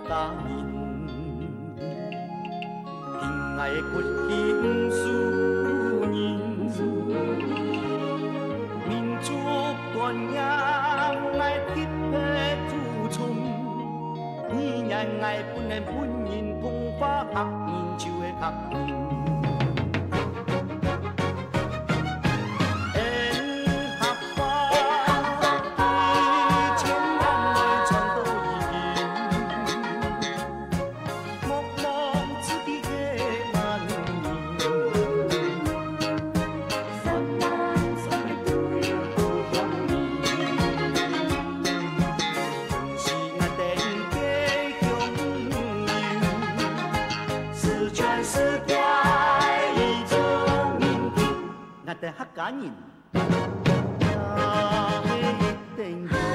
家人，亲爱的骨心思念，民族传统爱铁皮自创，年年爱本的本人同花学人就会学人。 客家人，也一定要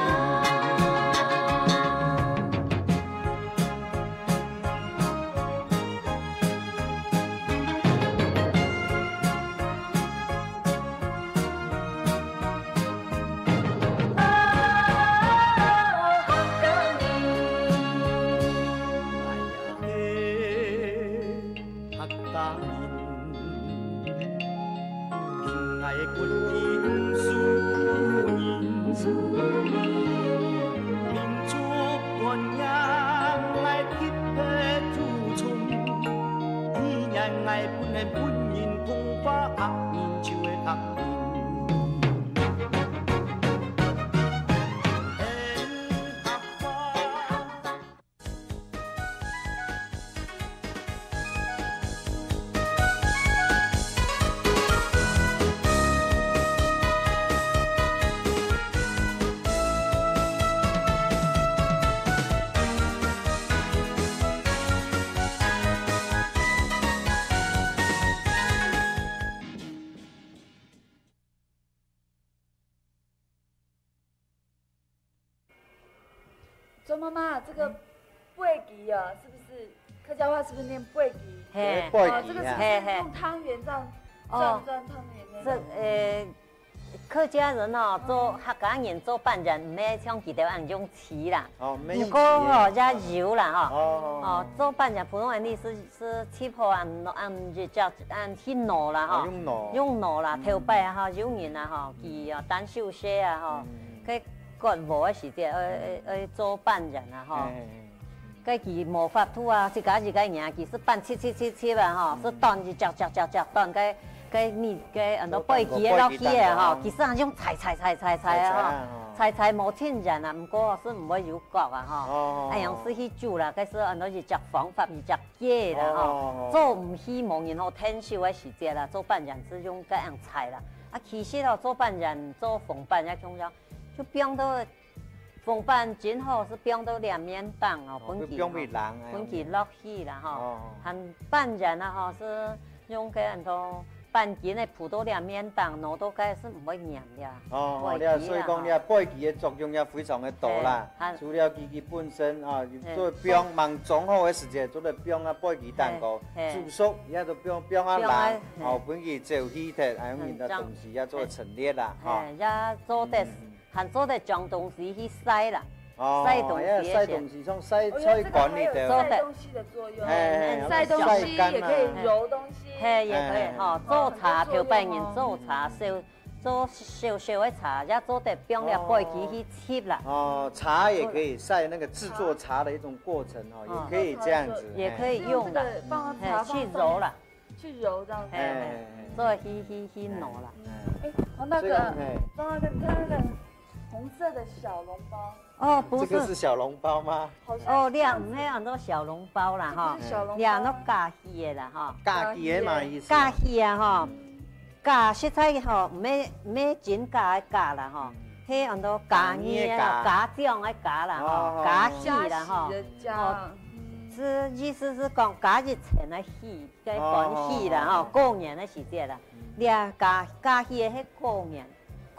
周妈妈，这个粿吉啊，是不是客家话？是不是念粿吉？ 嘿， 哦，这个是用汤圆这样转汤圆那个。 客家人哦，做客家人做饭人，唔免像其他人用匙啦。 哦，没用匙。 不过哦，加油啦哈。 哦。 做饭人普通人是起泡就叫去糯啦哈。 用糯。 用糯啦，头摆哈，有人啊哈，佢啊单手些啊哈，佢割无的时节，做饭人啊哈。佢佢无法度啊，自家赢，佢是拌切啊哈，是断就嚼断佢。你很多粿吉落去的哈，其实係用踩啊哈，踩冇天然啊，不過是唔會有角啊哈，係用是去煮啦，佢是很多是食方法，是食嘢啦哈，做唔希望然後天少嘅時節啦，做飯人是用咁樣踩啦，啊其實哦做飯人做飯飯一種就變到飯飯真好是變到兩面檔哦，本期落去啦哈，很飯人啊哈是用嘅很多。半件的葡萄兩面檔，攞到梗係唔會黏的。 哦，所以講你粿吉的作用也非常的大啦。除了佢本身啊，做冰忙裝好的時節，做嚟冰啊粿吉蛋糕，煮熟也都冰啊爛，哦，本期就起鐵，還有面的東西也做陳列啦。 也做得，還做得裝東西去曬啦。 晒東西，從曬吹乾你的。 晒東西的作用，晒東西也可以揉東西， 也可以哈。做茶漂白人做茶做小的茶，也做得冰了粿吉去切啦。 哦，茶也可以晒那個製作茶的一種過程哦，也可以這樣子， 也可以用的，去揉啦， 去揉這樣子， 做去弄啦。 哎，那個，你看那個紅色的小籠包。 哦，不是， 這個是小籠包嗎？ 哦，兩很多小籠包啦哈，兩都加魚的啦哈， 加魚的嘛意思？ 加魚啊哈，加食材吼，唔真加的加啦哈，迄很多加魚啊，加醬的加啦哈，加魚啦哈，哦，是意思是講加熱前的魚，該乾魚啦哈，過年的時節啦，兩加魚的迄過年。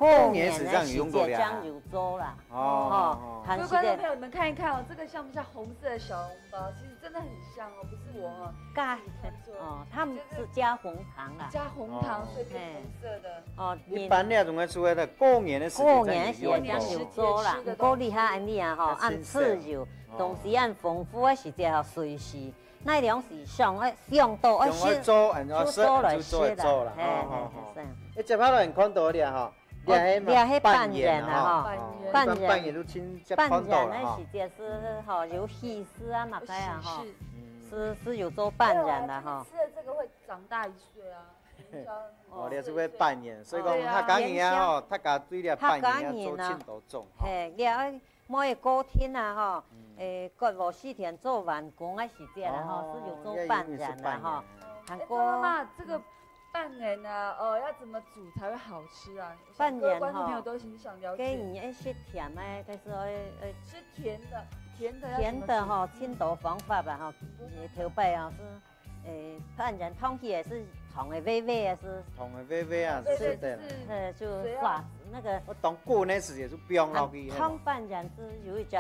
过年时这时节将有做啦。 哦，各位观众朋友，你们看一看哦，这个像不像红色的小笼包？其实真的很像哦，不是我哦。 哦，他们是加红糖啦。 加红糖，所以变红色的。 哦，一般咧总爱做的过年的时节将有做啦。不过厉害安尼啊吼，按次就，同时按丰富的时节吼，随时。那两是上到先做来写啦， 嘿， 接下来看到了哈， 迄扮演啊哈， 扮演都亲接看到了哈。 扮演的时节是哈有戏狮啊嘛该啊哈，是有做扮演的哈。 吃了这个会长大1岁啊。 哦，你是会扮演，所以讲他讲嘢啊吼，他家对了扮演做庆多种。 嘿，了每个天啊吼。过5、4天做完工的时间啦吼，是有做扮演的哈。 韩国妈妈，这个扮演啊，要怎么煮才会好吃啊？ 扮演哈， 观众朋友都很想了解。 给你爱吃甜的，开始吃甜的， 甜的哈，很多方法吧哈。头摆啊是，扮演汤起也是糖的微微啊是。 糖的微微啊是的。 就刷那个。 我当过年时节就不用落去。 汤扮演是有一只。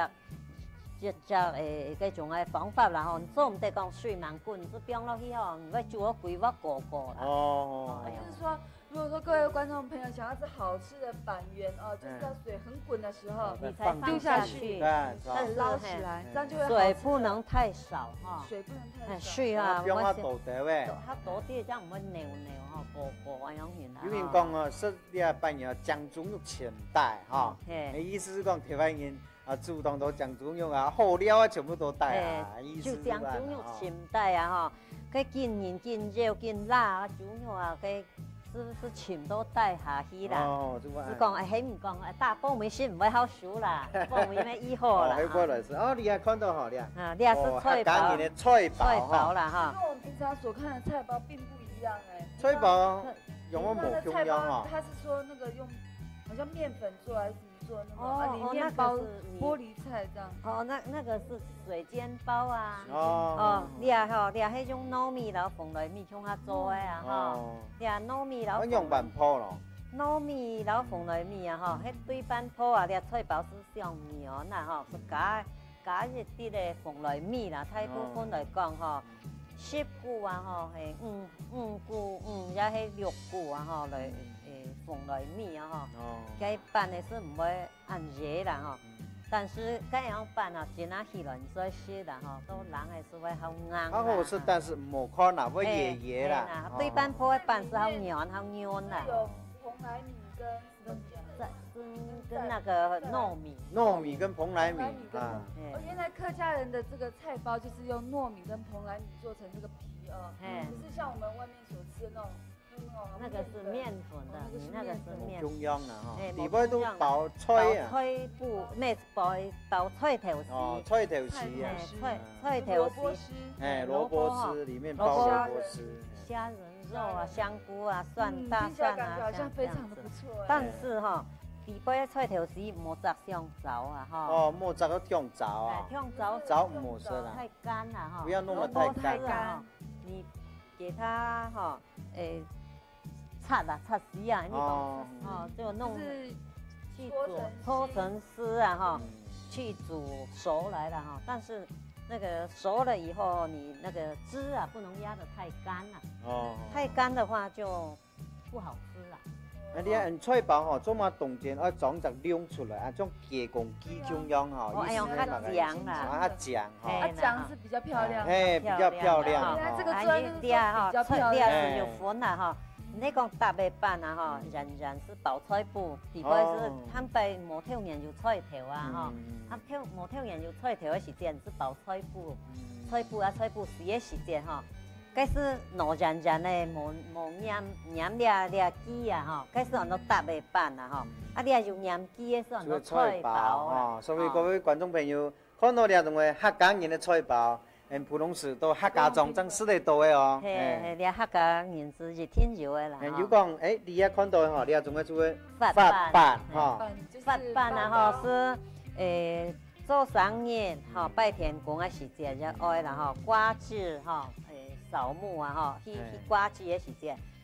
嗰種嘅方法啦，吼，做唔得講水慢滾，是變落去吼，唔會煮咗規劃個個啦。 哦，就是說，如果說各位觀眾朋友想要吃好吃的板圓哦，就是要水很滾的時候， 你才放下去， 再撈起來，這樣就會好吃。 水不能太少哈， 水不能太少。 水啊， 不要多啲喂， 它多啲這樣唔會黏哈，個個咁樣啦。 有人講哦，說你啊扮演將中用錢帶哈，意思是講台灣人。主動都醬豬肉啊，好料啊，全部都帶啊， 就醬豬肉全帶啊，哈，佢見鹽、見肉、見辣啊，豬肉啊，佢是全都帶下去啦。哦，是講係唔講，大波梅先唔會好熟啦，波梅咩以後啦。 過來是哦，你也看到哈，你啊，你也是菜包， 菜包啦哈。 跟我們平常所看的菜包並不一樣哎。 菜包用我冇中央哈。 他是說那個用，好像麵粉做還是？里面包玻璃菜這樣。 哦，那個是水煎包啊。哦，你啊吼，你啊迄種糯米然後鳳梨米像遐做的啊吼，你啊糯米然後。 我用板泡咯。 糯米然後鳳梨米啊吼，迄對半泡啊，你啊菜包是上面啦吼，是加一啲咧鳳梨米啦，大部分來講吼，10股啊吼，係5股也係6股啊吼來。鳳梨米啊哈，該拌的是唔會按熱啦哈，但是該樣拌啊，煎下起來唔使濕啦哈，都人還是會好硬。 好是，但是冇可能會熱啦。 對半泡的拌是好軟啦。 有蓬萊米跟那個糯米跟蓬萊米啊。 原來客家人的這個菜包就是用糯米跟蓬萊米做成這個皮哦，不是像我們外面所吃的那種。 那個是麵粉的，你那個是麵。 中央啦，哈，裏邊都包菜啊。 菜布咩包菜頭絲。 哦，菜頭絲啊。 菜頭絲。 蘿蔔絲裡面包蘿蔔絲。 蝦仁肉啊，香菇啊，大蒜啊， 好像非常的不錯。 但是哈，裏邊菜頭絲莫炸香糟啊，哈。 哦，莫炸到香糟啊。 香糟。 糟莫食啦。 太乾了哈。 不要弄得太乾。 你給它哈，擦絲啊，你講就弄去煮搓成絲啊哈，去煮熟來了哈。但是那個熟了以後，你那個汁啊不能壓得太乾了。哦。太乾的話就不好吃了。 你按菜包吼，做嘛中間要裝隻亮出來，啊種加工機中央哈。 哦，用它醬啦。 它醬哈。 醬是比較漂亮。 比較漂亮。 原來這個磚就是比較漂亮。是有粉啦哈。你講搭白飯啊哈，人是包菜布，地方是他們無挑人有菜頭啊哈，他無挑人有菜頭的時間是包菜布，菜布是的時間哈，該是老人咧無黏了機啊哈，該是按到搭白飯啊哈，啊你用黏機的是按到菜包啊， 所以各位觀眾朋友看到了種個客家人的菜包。普通時都客家莊真識得多的哦。 係，你客家人是熱天有的啦。 有講，你也看到吼，你也仲係做個發辦哈。 發辦啊哈是做生日哈，拜天公的時節就愛啦哈，掛紙哈，掃墓啊哈，去掛紙的時節，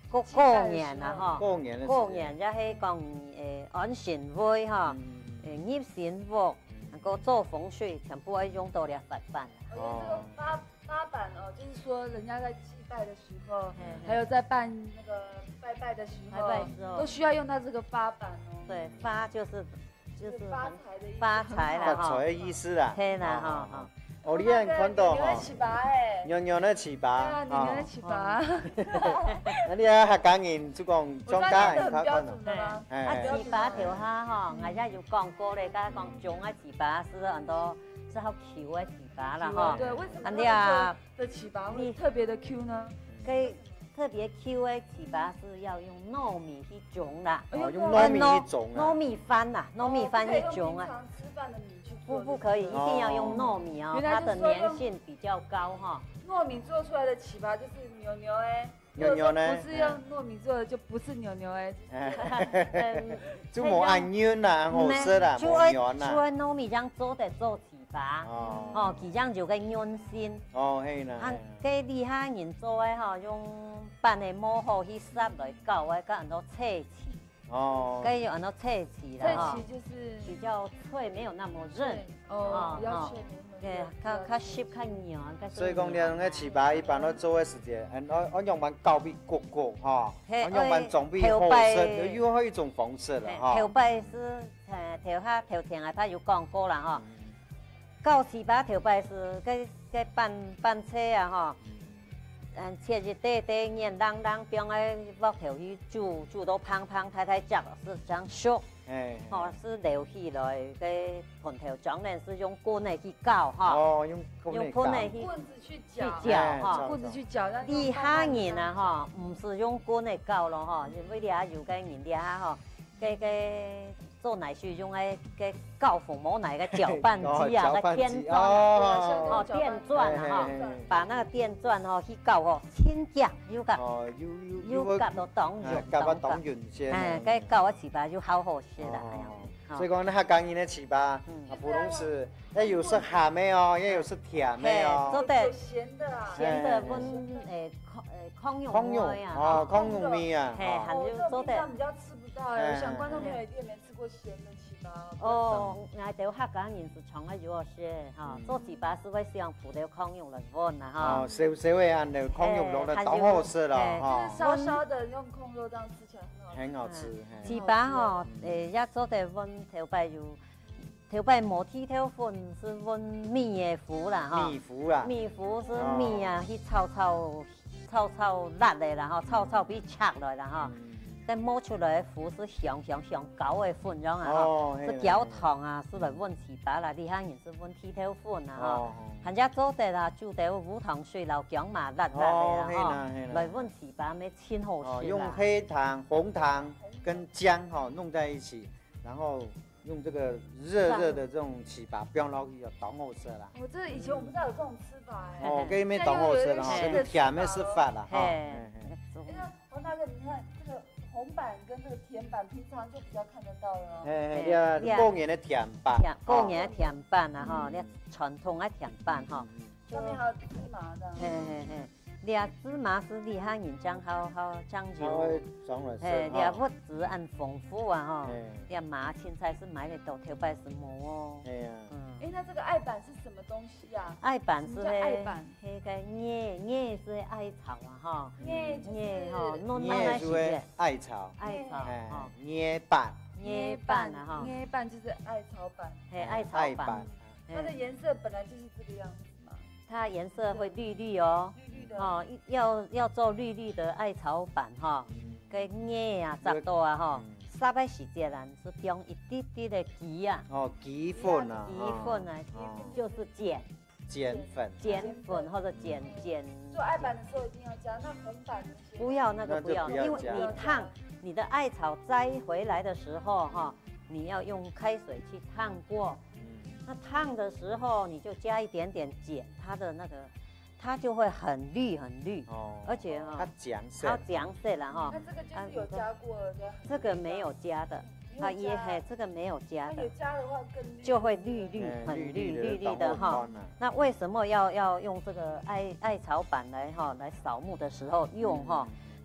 過年啊，哈， 過年即係講安神會哈，入神屋，能夠做風水，全部要用到了法板。 哦，這個八板哦，就是說人家在祭拜的時候，還有在辦那個拜拜的時候，都需要用到這個八板哦。 對，發就是發財的意思， 發財啦， 發財的意思啦。 係啦，哈。 哦，你也看到哈， 娘娘的糍粑， 啊，娘的糍粑。 那你啊客家人就講莊家人很標準的嗎？ 糍粑條下哈，我家有講過咧，家講種的糍粑是很多是好 Q 的糍粑啦哈。 對，為什麼的糍粑會特別的 Q 呢？ 特別 Q 的糍粑是要用糯米去種啦， 用糯米去種啊， 糯米飯啦，糯米飯去種啊。 吃飯的米去不可以，一定要用糯米哦，它的粘性比較高哈。 糯米做出來的糍粑就是牛牛哎， 牛牛呢？ 不是用糯米做的就不是牛牛哎。 就冇按軟啦，好食啦，冇軟啦。 就按糯米漿做的做糍粑，哦，其實就個軟性。 哦，係啦。 佢厲害人做的哈，用辦的磨好去濕來搞的，跟很多脆起。哦，可以有很多脆起的哈， 脆起就是比較脆，沒有那麼韌。 哦，比較脆， 對，較濕較軟。 所以講你用個糍粑一般都做的時間，我用完高比焗焗哈，我用完總比好食，又有一種方式啦哈。 頭擺是頭前啊，他有講過啦哈。搞糍粑頭擺是個拌車啊哈。切一塊塊面啷啷，邊個落頭去煮到香香太太汁是這樣熟，是流起來個盤頭裝呢是用棍嚟去攪哈，用棍嚟去攪哈， 棍子去攪， 厲害人啊哈，唔是用棍嚟攪咯哈，因為倆有個人倆哈，個做奶水用個攪父母奶個攪拌機啊，個電鑽哦，電鑽啊哈，把那個電鑽哦去攪哦，千夾有夾到當圓先， 個攪個糍粑就好好食啦， 所以講你客家人的糍粑，不同是，也有是鹹的哦，也有是甜的哦， 做得鹹的啊， 鹹的分糠蓉味啊， 哦，糠蓉味啊， 還有做得比較吃不到哎，我想觀眾朋友一定沒吃過鹹的糍粑。 哦，我哋客家人是從來如何食哈，做糍粑是會想鋪條糠蓉來混啊哈。 哦，少會按條糠蓉落嚟當好食啦哈。 就是燒燒的用糠肉這樣吃起來很好吃。 糍粑哈，一做得混頭擺冇剃條粉是混米嘅糊啦哈。 米糊啦。 米糊是米啊，去炒辣的啦哈，炒俾拆來啦哈。但磨出來的糊是香高的粉樣啊，是焦糖啊，是來混糍粑啦，厲害人是混剃頭粉啊哈，人家做得啦，煮到無糖水老薑麻辣的啦哈，來混糍粑咩真好吃啦。 用黑糖、紅糖跟薑哈弄在一起，然後用這個熱的這種糍粑飆落去，就當好食啦。 我這以前我不知道有這種吃法哎。 哦，給你們當好食啦，這個甜的是法啦哈。 黃大哥，你看這個。紅板跟這個甜板平常就比較看得到了。 過年的甜板， 過年的甜板啊哈，你傳統的甜板哈。 上面還有芝麻的。 倆芝麻是厲害人講好講究。倆物質很豐富啊哈。倆麻青菜是買得到，頭擺是冇哦。 那這個艾板是什麼東西呀？ 艾板是艾板， 那個葉是艾草啊哈。 葉哈， 葉是艾草。 艾草哈。 葉板。 葉板啊哈。 葉板就是艾草板。 艾草板。 它的顏色本來就是這個樣子嘛。 它顏色會綠哦。綠的。哦，要做綠的艾草板哈。個葉啊，雜多啊哈。沙白時節啦，是用一滴滴的麴啊。 哦，麴粉啊。 麴粉啊，就是鹼粉或者鹼。 做艾板的時候一定要加，那紅板不要那個不要，因為你燙你的艾草摘回來的時候哈，你要用開水去燙過。那燙的時候你就加一點點鹼，它就會很綠，而且哈， 它醬色了哈。那這個就是有加過的。 這個沒有加的，這個沒有加的。 有加的話更綠。 就會很綠的哈。那為什麼要用這個艾草板來掃墓的時候用哈？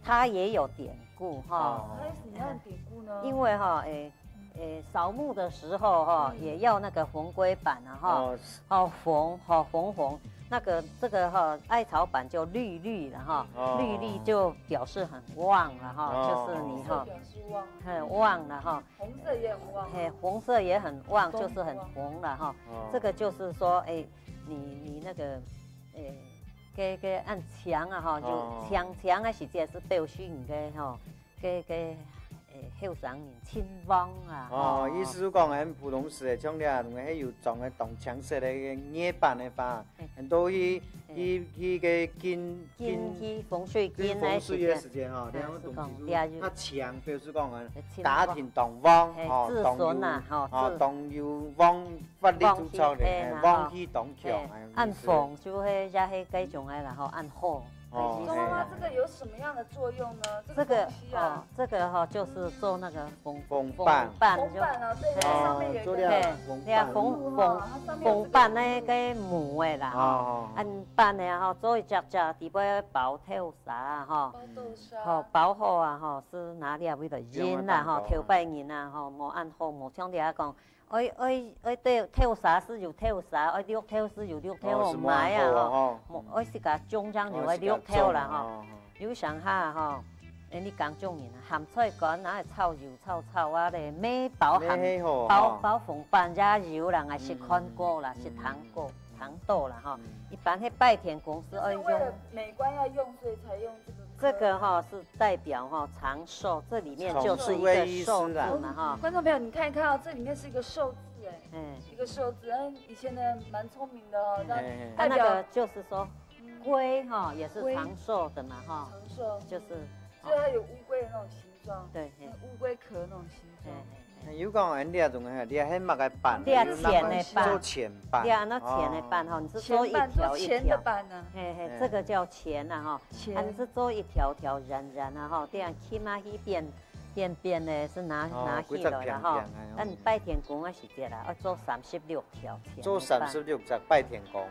它也有典故哈。 它有什么样的典故呢？ 因为哈，扫墓的时候哈，也要那个红龟板啊哈，红，那个这个哈艾草板就绿绿的哈，绿绿就表示很旺了哈，就是你哈， 表示旺， 很旺了哈。 红色也很旺， 红色也很旺，就是很红了哈。这个就是说，你那个，给按墙啊哈，就墙的时节是表示你个哈，给。后生人亲旺啊！ 意思是讲，咱普通市的种了，同个迄有种个动墙式的野板的花，很多去个金风水金的时间哈，然后东西它墙，比如说讲啊，家庭动旺， 自尊啊， 动有旺发力做操的，旺气动强。 按风就迄只迄几种的，然后按火。 妈妈，这个有什么样的作用呢？ 这个这个哈就是做那个风板啊，对，上面有一个风板那个木的啦哈，按板的哈做一只底部包豆沙哈，包好啊哈是哪里为了银啦哈，头摆银啦哈，无按好无像人家讲。我跳啥是有跳啥，我溜跳是有溜跳，唔买啊吼，我是甲中章就我溜跳啦吼。有上下吼，你讲中人啊，咸菜干哪系炒油炒啊咧，咩包红板加油啦，还是宽果啦，是糖豆啦哈。一般迄拜田公司爱用，为了美观要用，所以才用这个。 这个哈是代表哈长寿，这里面就是一个寿字嘛哈。 观众朋友，你看一看哦，这里面是一个寿字哎，一个寿字。以前的蛮聪明的哦， 它那个就是说龟哈也是长寿的嘛哈。 长寿就是， 所以它有乌龟的那种形状， 对， 乌龟壳那种形状。 有讲你啊，种个，你啊，迄木个板， 你啊钱的板， 做钱板， 你啊那钱的板哈，你是做一条一条板呢？ 这个叫钱呐哈，你是做一条条圆啊哈，这样起码一边的是拿起来了哈。咱拜天公的时节啦，要做36条钱。 做36只拜天公。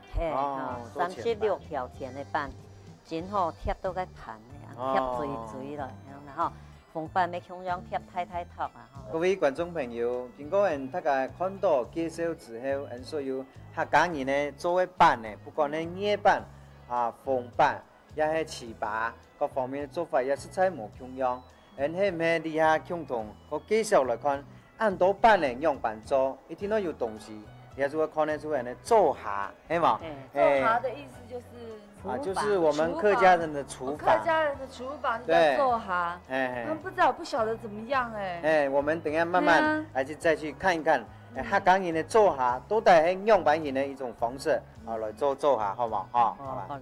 36条钱的板，真好贴到个盘的，贴水了，然后。风板要向上贴太透啊！ 各位观众朋友，经过大家看到介绍之后，所有客家人呢做的板呢，不管呢野板风板，也是糍粑各方面的做法，也是在无相样。迄唔系底下共同个介绍来看，按多板呢用板做，一听到有东西，也就会看得出来呢做下，系嘛？ 做下的意思就是。 就是我们客家人的厨房。 客家人的厨房叫做哈，他们不知道不晓得怎么样我们等下慢慢来再去看一看，客家人的做下都带用板型的一种方式来做下，好不好？好吧。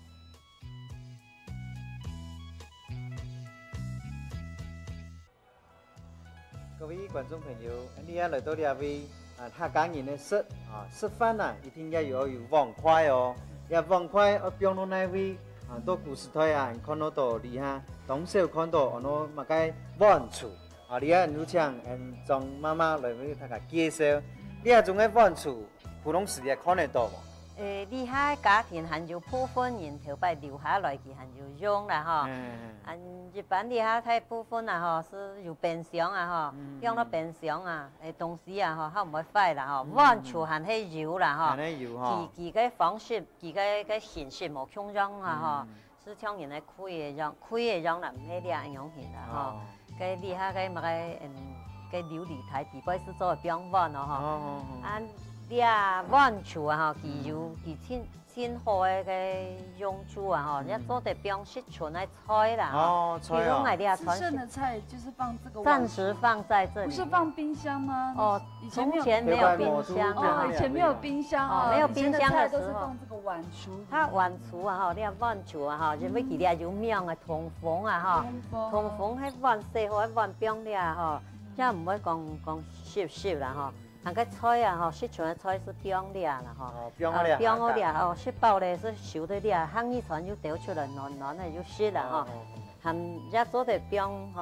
各位观众朋友，你也来到这位客家人的食饭一定要有碗筷哦。也碗筷，我标到那位到古时代看到你哈，当时看到我嘛个碗橱你如像张妈妈来为大家介绍，你种个碗橱，普通时也看得到无？ 厉害家庭还有部分人头摆留下来去还有用啦哈，一般厉害太部分哈是有冰箱哈，用到冰箱东西哈，它唔会坏啦哈，碗橱还係油啦哈，佢個方式，佢個形式冇相樣哈，是像人哋開嘅樣啦，唔係啲樣型啦哈，個厲害個咪個琉璃台底部是做標碗咯哈，你碗橱哈，佢真好嘅用處哈，人家做的不用是存在菜啦菜吃剩的菜就是放这个， 暂时放在这里。 不是放冰箱吗？ 从前没有冰箱以前没有冰箱没有冰箱的都是放这个碗橱。 它碗橱哈，你碗橱哈，就要记得有名的通风哈，通风喺碗细好喺碗冰咧哈，即唔會講濕啦哈。那個菜食存的菜是冰裂啦冰好裂濕爆咧是熟的裂，烘一傳就掉出來，軟的就濕啦含一做的冰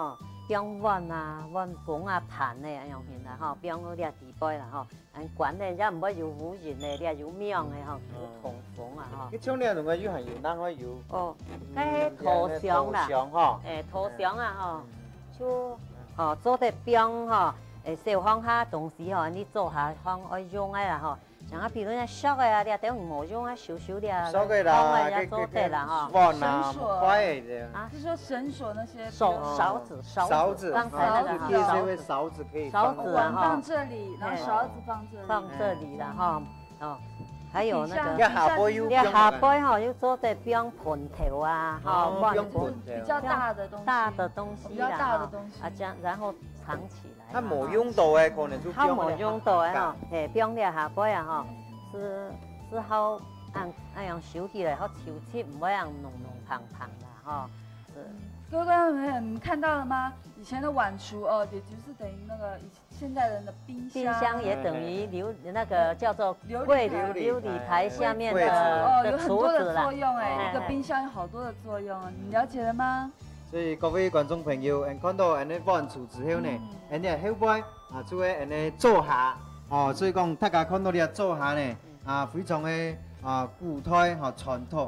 姜碗啊、碗盘啊、盘的用现啦吼，姜好掠地杯啦吼，管的也唔要油污人的，掠油面的吼，通风啊吼。 你种咧两个油还油，哪个油？ 哦，迄土香啦，土香啊吼，就做得姜吼，烧放下同时吼，你做下放爱用的啦吼。像啊，比如那熟的啊，你等无用啊，熟熟的， 熟的啦， 做得啦哈。 神锁，快的啊，是说神锁那些勺子， 刚才那个这位勺子可以勺子啊放这里，然后勺子放这里了哈，哦。还有那个下杯哈，又做得比较盆头啊，哈， 比较大的东西， 比较大的东西啊，这样然后藏起来。 它冇用到诶，可能就它冇用到诶哈，比如咧下杯啊哈，是好按样收起来，好抽起，唔会样浓浓胖胖的哈。 各位观众朋友，你们看到了吗？以前的碗橱哦，也就是等于那个现在人的冰箱。 冰箱也等于那个叫做琉璃台下面的有很多的作用哎，一个冰箱有好多的作用，你了解了吗？ 所以各位观众朋友，看到安尼碗橱之后呢，安尼后摆啊，做诶安尼做下哦，所以讲大家看到你啊做下呢啊，非常的古代和传统。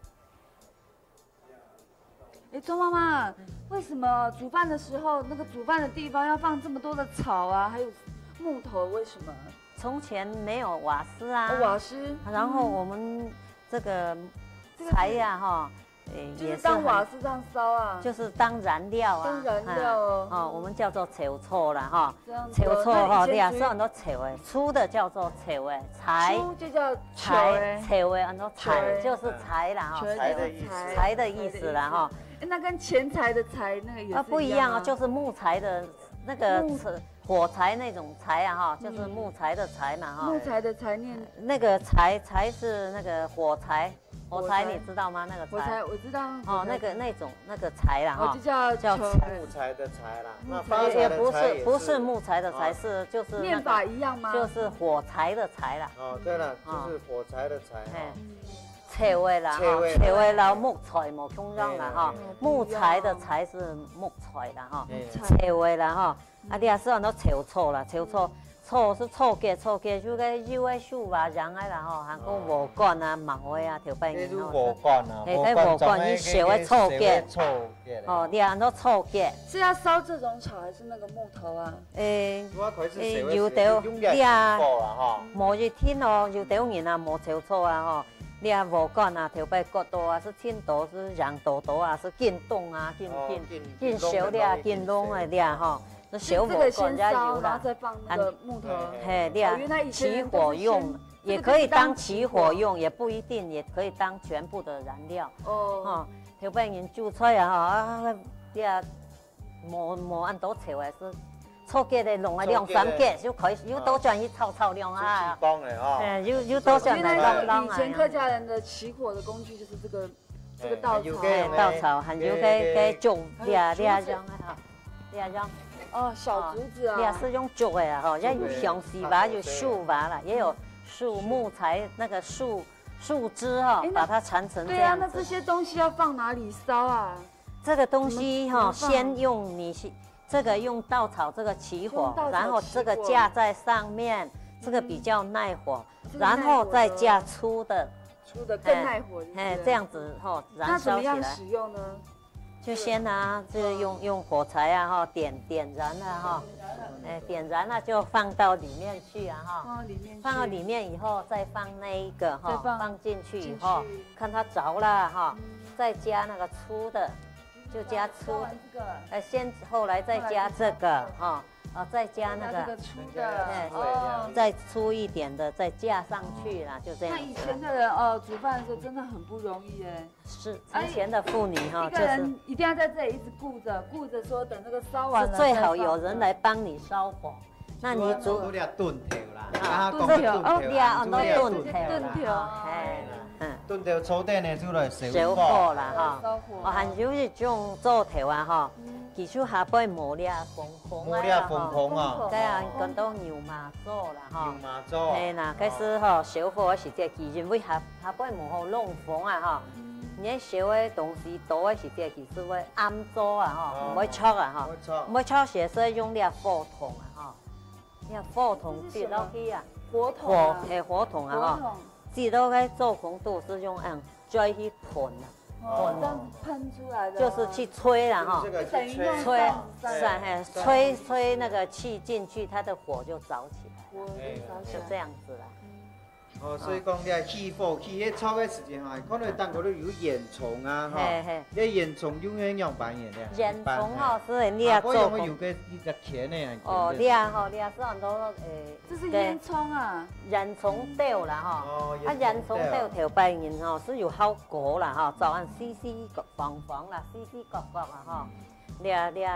周妈妈，为什么煮饭的时候那个煮饭的地方要放这么多的草啊，还有木头？为什么？ 从前没有瓦斯啊， 瓦斯， 然后我们这个柴呀哈， 也是当瓦斯这样烧啊， 就是当燃料啊， 当燃料哦，我们叫做柴草啦哈，柴草哈，对啊，是很多柴诶，粗的叫做柴诶，柴就叫柴诶，很多柴就是柴啦哈，柴的意思啦哈。 那跟钱财的财那个也是不一样啊，就是木材的那个火柴那种柴啊哈，就是木材的柴嘛哈。 木材的柴念那个柴是那个火柴你知道吗？那个柴我知道。 哦，那个柴啦哈， 叫木材的柴啦。那也不是木材的柴，就是念法一样吗？ 就是火柴的柴啦。 哦，对了，就是火柴的柴。 柴位啦，柴位啦，木材冇空样啦哈，木材的材是木材啦哈，柴位啦哈，啊你也是很多柴草啦，柴草是草芥就个有个树啊样个啦哈，还有禾杆啊、毛的啊，条边哦。禾杆啊， 禾杆伊烧的草芥，哦，你很多草芥。 是要烧这种草还是那个木头啊？ 有的你啊，冇一天哦，有的人啊冇柴草啊哈。你啊，禾杆啊，条边割刀啊，是青刀，是羊刀啊，是劲动啊，劲烧的啊，劲弄的的啊，哈，是小禾杆加油然后再放那个木头。 嘿，对啊，起火用，也可以当起火用，也不一定，也可以当全部的燃料。哦，哈，条边人煮菜啊，哈，你啊，冇按多炒的是。草芥的弄啊2-3芥就可以，有多转一炒量啊。有多转来弄啊。以前客家人的起火的工具就是这个稻草，还有个竹，你啊种啊，你啊种。 哦，小竹子啊。 你啊是用竹的啊，哈，也有橡皮吧，有树吧啦，也有树木材那个树枝哈，把它缠成这样。对啊，那这些东西要放哪里烧啊？ 这个东西哈，先用这个用稻草这个起火，然后这个架在上面，这个比较耐火，然后再加粗的更耐火。 这样子哈，燃烧起来。那怎么样使用呢？ 就先这用火柴啊哈，点燃了哈，点燃了就放到里面去啊哈，放到里面以后再放那一个哈，放进去以后看它着了哈，再加那个粗的。就加粗，先后来再加这个哈，再加那个粗的， 再粗一点的再架上去啦，就这样。 那以前的人煮饭的时候真的很不容易哎。 是，以前的妇女哈， 一个人一定要在这里一直顾着说等那个烧完了， 最好有人来帮你烧火。那你煮炖条啦， 炖条哦，你啊，很多炖条， 炖条粗点呢，就来烧火啦哈。还有一种做条啊哈，其实下摆磨咧风啊，这样讲到牛麻做啦哈。 牛麻做。 嘿啦，开始哈烧火的时节，其实为下摆磨好弄风啊哈。 你烧的东西多的时节，其实会暗做啊吼，唔会灼啊吼，唔会灼血，所以用你火筒啊吼，你火筒滴落去啊， 火筒系火筒啊吼，滴落去做红度是用追去喷啊。 哦，这样喷出来的， 就是去吹啦哈， 等于用吹那个气进去，它的火就着起来，就这样子啦。 哦，所以讲你起火起迄炒的时间哈，可能当个都有烟囱啊哈，你烟囱永远用扮演的。 烟囱哈是你要做。 我有个一个甜的。 哦，你啊吼，你啊是很多这是烟囱啊。 烟囱吊啦哈，啊烟囱吊头拜人哈是有效果啦哈，早安细细方方啦，细细角角啊哈，你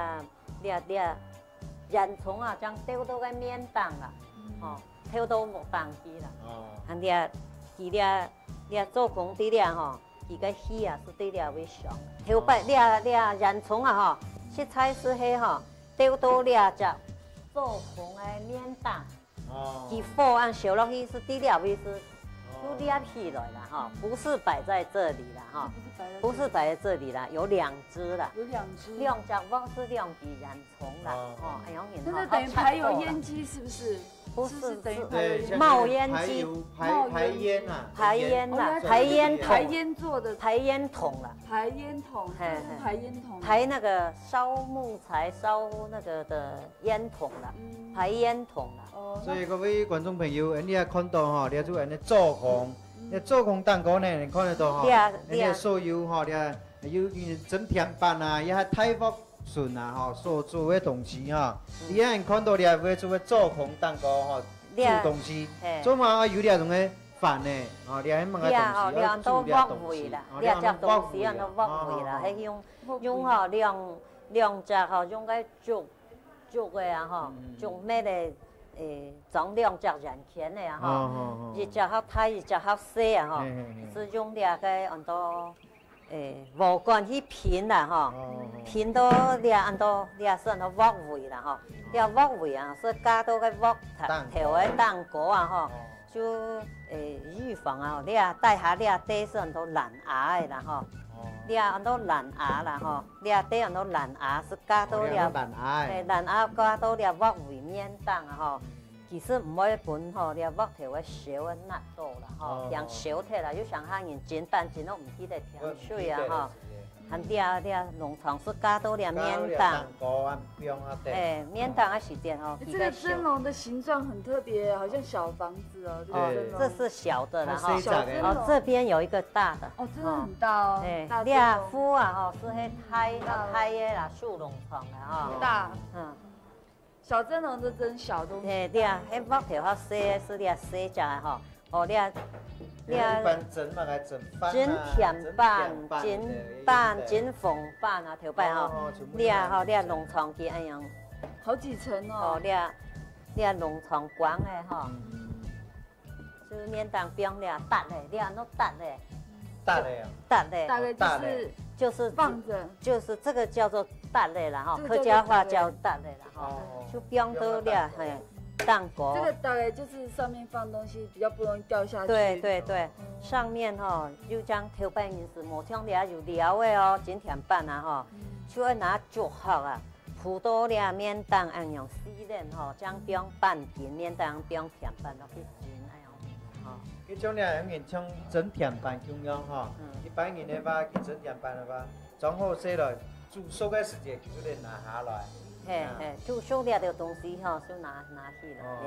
烟囱啊将吊到个面档啦，哦。跳到木档机啦，啊你做工啲咧吼，伊个火啊是对了为上，头摆你烟囱啊吼，食菜是迄吼，吊到了只做工的面档，伊火按烧落去是对了为是就捏起来啦哈，不是摆在这里啦哈，不是摆在这里啦，有2只啦， 有2只， 两只我是两支烟囱啦，哦，哎呦， 真的等于排油烟机是不是？ 不是等于冒烟机， 排烟呐， 排烟呐，排烟筒， 排烟做的， 排烟筒啦， 排烟筒，排烟筒， 排那个烧木材烧那个的烟筒啦，排烟筒啦。 所以各位观众朋友，你也看到哈，你做人的做工，你做工蛋糕呢，你看得到哈，你所有哈，你有整天板啊，也还太复顺啊哈，所做的东西哈，你也看到你也会做做工蛋糕哈，做东西，做嘛有两种的饭呢，啊，你还问个东西， 要做两味啦，两只东西要都两味啦，迄用吼两只吼用个煮的啊吼，煮咩的？装2只人钱的啊哈，一只较大，一只较细啊哈，是用两个按到无管去拼啦哈，拼到按到是按到鑊位啦哈，鑊位啊是加到个鑊头的蛋糕啊哈，就预防啊，带下底是按到烂牙的啦哈。按到烂牙啦吼，底按到烂牙是加到烂牙加到鑊位面档啊吼，其实唔可以分吼，鑊頭嘅燒嘅辣到啦吼，用燒體啦，要上下人煎蛋煎到唔記得甜水啊吼，含農場是加到面檔，面檔嘅時間吼， 這個蒸籠的形狀很特別，好像小房子哦。 這是小的啦哈，哦，這邊有一個大的。 哦，真的很大哦。 兩夫啊吼，是迄開嘅啦，樹農場的哈。 大。小蒸籠是蒸小東西。 迄鑊頭較細，是細隻的吼。哦， 一般蒸嘛，來蒸飯啊。 蒸甜板、蒸鳳板啊，頭擺吼。農場去安樣。 好幾層哦。 農場廣的吼。就是面當邊搭的，安怎搭的？ 搭的呀。 搭的。 大概就是放着。 就是這個叫做搭的啦哈，客家話叫搭的啦哈。就邊到蛋糕。 這個大概就是上面放東西比較不容易掉下去。 對，上面吼就將頭擺人是無像有料的哦，真甜板啊吼，就要拿竹殼啊，鋪到面檔安樣絲len吼，將邊拌緊面檔邊甜板落去煎安樣吼。 佢種用人像整甜板咁樣吼，一般人的話佢整甜板的話，裝好勢來煮熟的時間就嚟拿下來。 煮熟了的東西吼，就拿起來。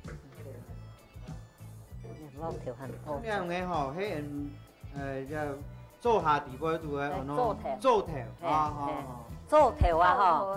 鑊條很多。 咁樣嘅吼，迄人就做下底嗰度嘅，做頭啊吼，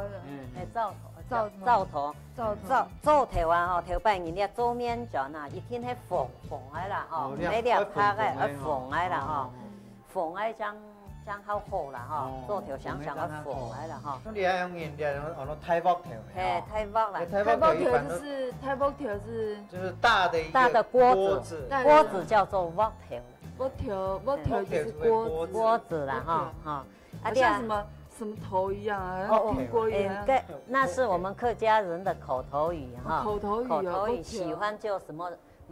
做頭啊吼，頭擺人哋做面狀啊，一天係縫嘅啦吼，你哋拍嘅縫嘅啦吼，縫嘅將好好啦吼，做頭想個縫嘅啦吼。 咁你係用人哋用太鑊頭。 太鑊啦。 太鑊頭就是大的鍋子，鍋子叫做鑊頭。 鑊頭就是鍋子啦哈。 好像什麼頭一樣啊，電鍋一樣。 那是我們客家人的口頭語哈。 口頭語， 喜歡叫什麼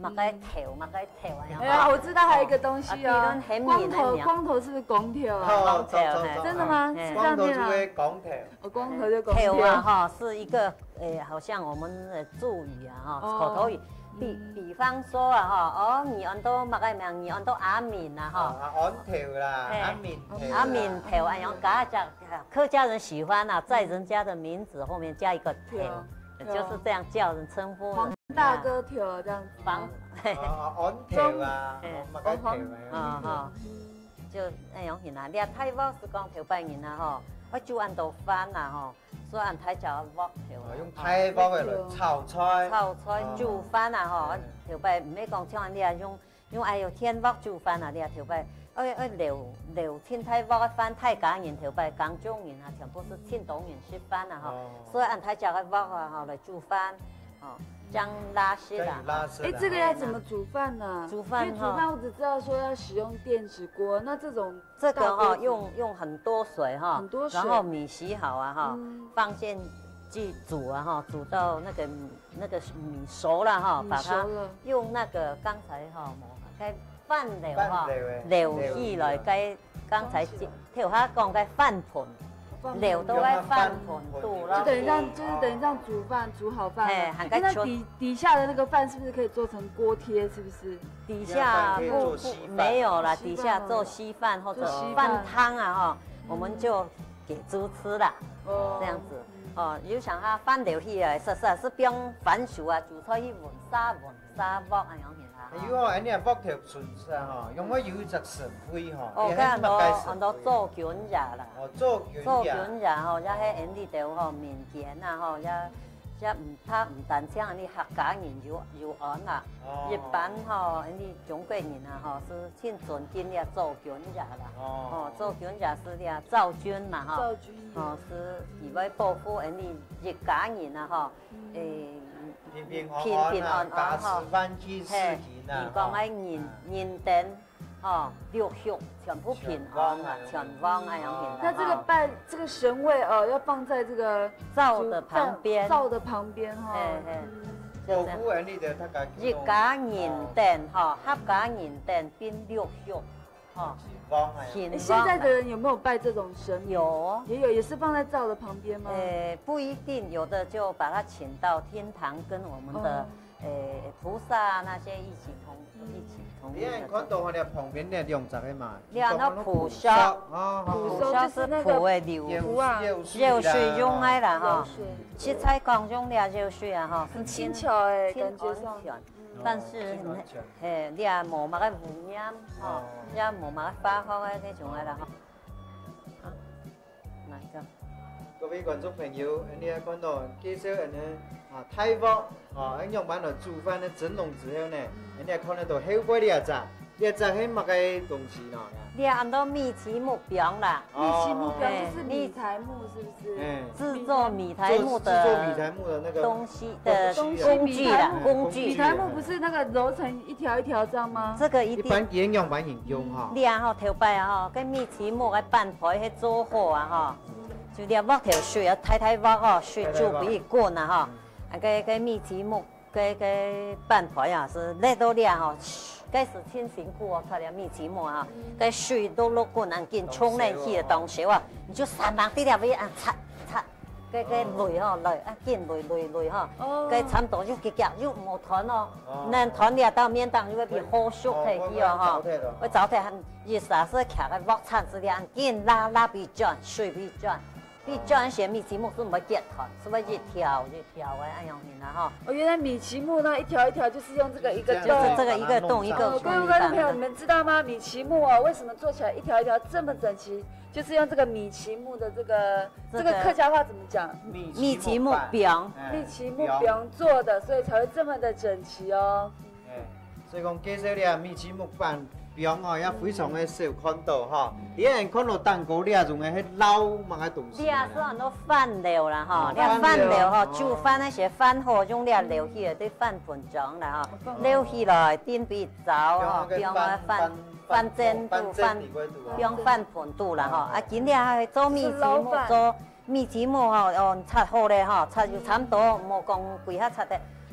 嘛该头嘛该头啊。 哎呀，我知道还有一个东西哦，光头是不是光头啊？真的吗？是这样念啊？ 光头， 光头就光头。 头啊哈，是一个好像我们的祝语啊哈，口头语。比方说啊哈，你按到嘛个名，你按到阿敏啊哈。 安头啦， 阿敏头，哎呀，客家人喜欢啊，在人家的名字后面加一个头，就是这样叫人称呼。 黄大哥头这样子。 安头啊，嘛个头哈，就哎样型啊，你太保是讲头拜人啊哈，我就按到翻啊哈。所以按太叫剥頭， 用太剝嘅嚟炒菜。 炒菜煮飯啊，嗬，條拜唔係講像你啊用哎呦天剝煮飯啊，你啊條拜，留天太剝嘅飯太港人條拜港中人啊，全部是天東人食飯啊，嗬，所以按太叫嘅剝啊，嗬嚟煮飯，哦，將拉絲啦。 哎，這個要怎麼煮飯呢？ 煮飯， 因為煮飯我只知道說要使用電子鍋，那這種這個哈用很多水哈， 很多水， 然後米洗好啊哈，放進去煮啊哈，煮到那個米熟了哈，把它用那個剛才哈該飯料哈料起來該剛才條下講該飯盤。料都喺飯盤度咯， 就等於讓煮飯煮好飯。哎，那底下的那個飯是不是可以做成鍋貼？是不是？ 底下不沒有啦，底下做稀飯或者飯湯啊哈，我們就給豬吃啦，這樣子。哦，有想下飯料起來，實是不用翻熟啊，煮出去煨沙剝啊樣嘅。 有啊，你啊剝條筍沙吼，用我油炸成灰吼。 哦，很多做卷日啦。 哦，做卷日吼，一喺人哋度吼面件啊吼，一唔單止人哋客家人要按啦，日本吼人哋中國人啊吼是先尊敬嘅做卷日啦。哦，做卷日是啲啊趙軍嘛吼，哦是以為保護人哋日家人啊吼，平安安吼，如講喺年頂，哦六畜全部平安啊，全旺啊樣嘅。 那這個這個神位哦，要放在這個灶的旁邊。 灶的旁邊哈。 保護人哋嘅大家。 日家年頂哈，客家年頂變六畜，哈。 現在的人有沒有拜這種神？ 有， 也是放在灶的旁邊嗎？ 不一定，有的就把它請到天堂，跟我們的菩薩那些一起同。 你看到我哋旁邊咧用雜嘅嘛？ 你看到菩薩，菩薩是菩嘅流水用嘅啦哈。七彩光用嘅流水啊哈， 很輕巧誒，感覺上。 但是你啊冇乜嘅污染，吼，也冇乜化學嘅呢種嘅啦，吼。哪一個？ 各位觀眾朋友，你啊看到介紹人啊泰國啊，用版嚟煮飯咧整籠之後呢，你啊看得到後背呢一隻，呢一隻係乜嘅東西呢？ 你按到米奇木柄啦， 米奇木柄就是米材木，是不是？ 制作米材木的那个東西的工具啦，工具。 米材木不是那個揉成一條一條這樣嗎？ 這個一般沿用版用哈。 你啊吼頭擺啊吼，跟米奇木嘅板材去做好啊吼，就你剝條水啊，太剝哦，水就不易滾啊吼。啊個米奇木個板材啊是熱到你啊吼。該是挺辛苦哦，佢哋米奇木啊，該水都落滾，按緊沖嚟去嘅東西啊，你就三百啲條尾按擦，該累吼累，按緊累吼，該差唔多就結就冇斷哦，能斷你到面當就會變好熟起去哦吼，我早睇很熱啥是徛個鑊鏟子啲按緊拉比轉，水比轉。比轉些米奇木是唔會結團，是會一條的按樣型啊哈。 哦，原來米奇木呢一條一條就是用這個一個洞， 就是這個一個洞一個。 各位觀眾朋友，你們知道嗎？米奇木啊，為什麼做起來一條一條這麼整齊？就是用這個米奇木的這個客家話怎麼講？ 米奇木柄， 米奇木柄做的，所以才會這麼的整齊哦。 所以講介紹你啊，米奇木板。柄哦，也非常的少看到哈。你人看到蛋糕，你也用嘅迄老物嘅東西。 你啊，是很多飯料啦哈，你飯料哈，煮飯那些飯盒用你啊留起來，啲飯盤裝啦哈，留起來墊邊走哈，柄嘅飯煎度柄飯盤度啦哈。啊，今日去做米奇木哈，哦，擦好咧哈，擦就差唔多，冇講幾下擦的。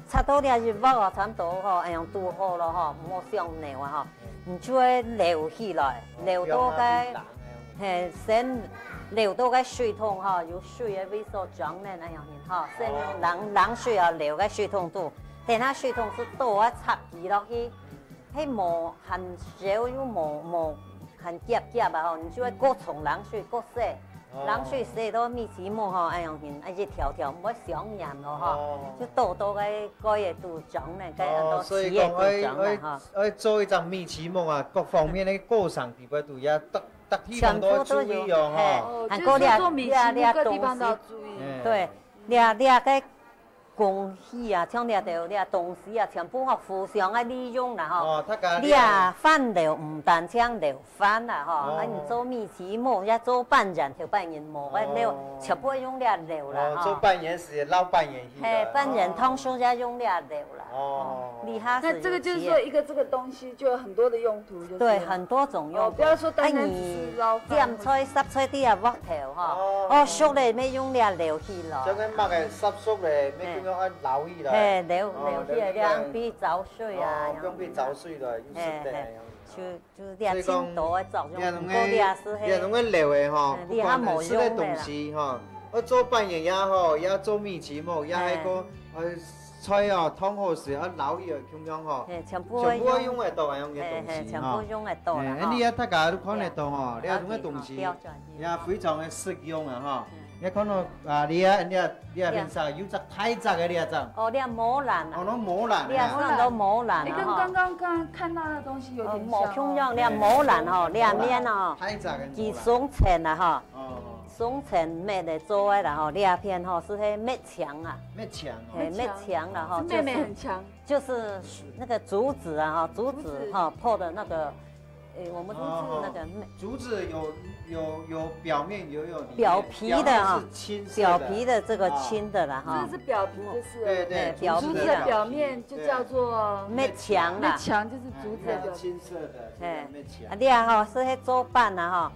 插到了日落哦，差不多吼，哎呀，拄好了吼，莫上流啊吼，你就会流起来，流到个，嘿，先流到个水桶吼，有水的位所装的那样吼，先冷水啊流个水桶度，等下水桶是倒啊插起落去，迄毛很少又毛很夹夹啊吼，你就会过冲冷水过洗。冷水洗到米糍粑吼，哎呀，而且条条唔好上盐咯吼，就倒个个嘢都装咧，个很多企业都装咧哈。 做一张米糍粑啊，各方面的过程地方都要特地方都注意哦哈。就是做米糍粑各地方都要注意。 对，掠个工序啊，像掠到掠东西啊，全部互互相啊利用啦吼。掠饭了唔单枪了饭啦吼，啊你做米糍粑，也做半人条半人磨个料，全部用掠料啦哈。做半人时捞半人去。 半人通数也用掠料啦。哦。厉害。 那这个就是说，一个这个东西就有很多的用途，就是。 对，很多种用途。 不要说单单只是捞饭。 点菜湿菜啲啊挖头哈，哦熟咧咩用掠料去咯。 将个麦个湿熟咧，咩叫做捞起来。 流起来，两边走水啊。 两边走水了，有湿的。 就掠青岛的作用，嗰掠是迄。 掠种个料的吼，不管吃的东西吼，我做半人也好，也做米糍粑，也迄个菜哦，汤好时啊捞起来咁样吼， 全部用得到样嘅东西全部用得到啦。 你啊大家都看得到吼，你啊种个东西也非常的实用啊哈。你看到啊，你平常有只太杂的你啊种。 哦，你磨烂啊。 哦，那磨烂。 你啊都磨烂你跟刚刚看到的东西有点像。同样，你磨烂吼，两面哦。 太杂的。 几松层啊哈。松层麦的做的啦吼，两片吼是迄麦墙啊。 麦墙。 麦墙啦哈。 妹妹很强。 就是那个竹子啊哈，竹子哈破的那个。我们就是那个竹子有表面有表皮的哈，表皮的这个青的啦哈，这是表皮就是对表皮竹子的表面就叫做麦墙啦， 麦墙就是竹子的青色的麦墙。 你啊哈是迄做饭啊哈，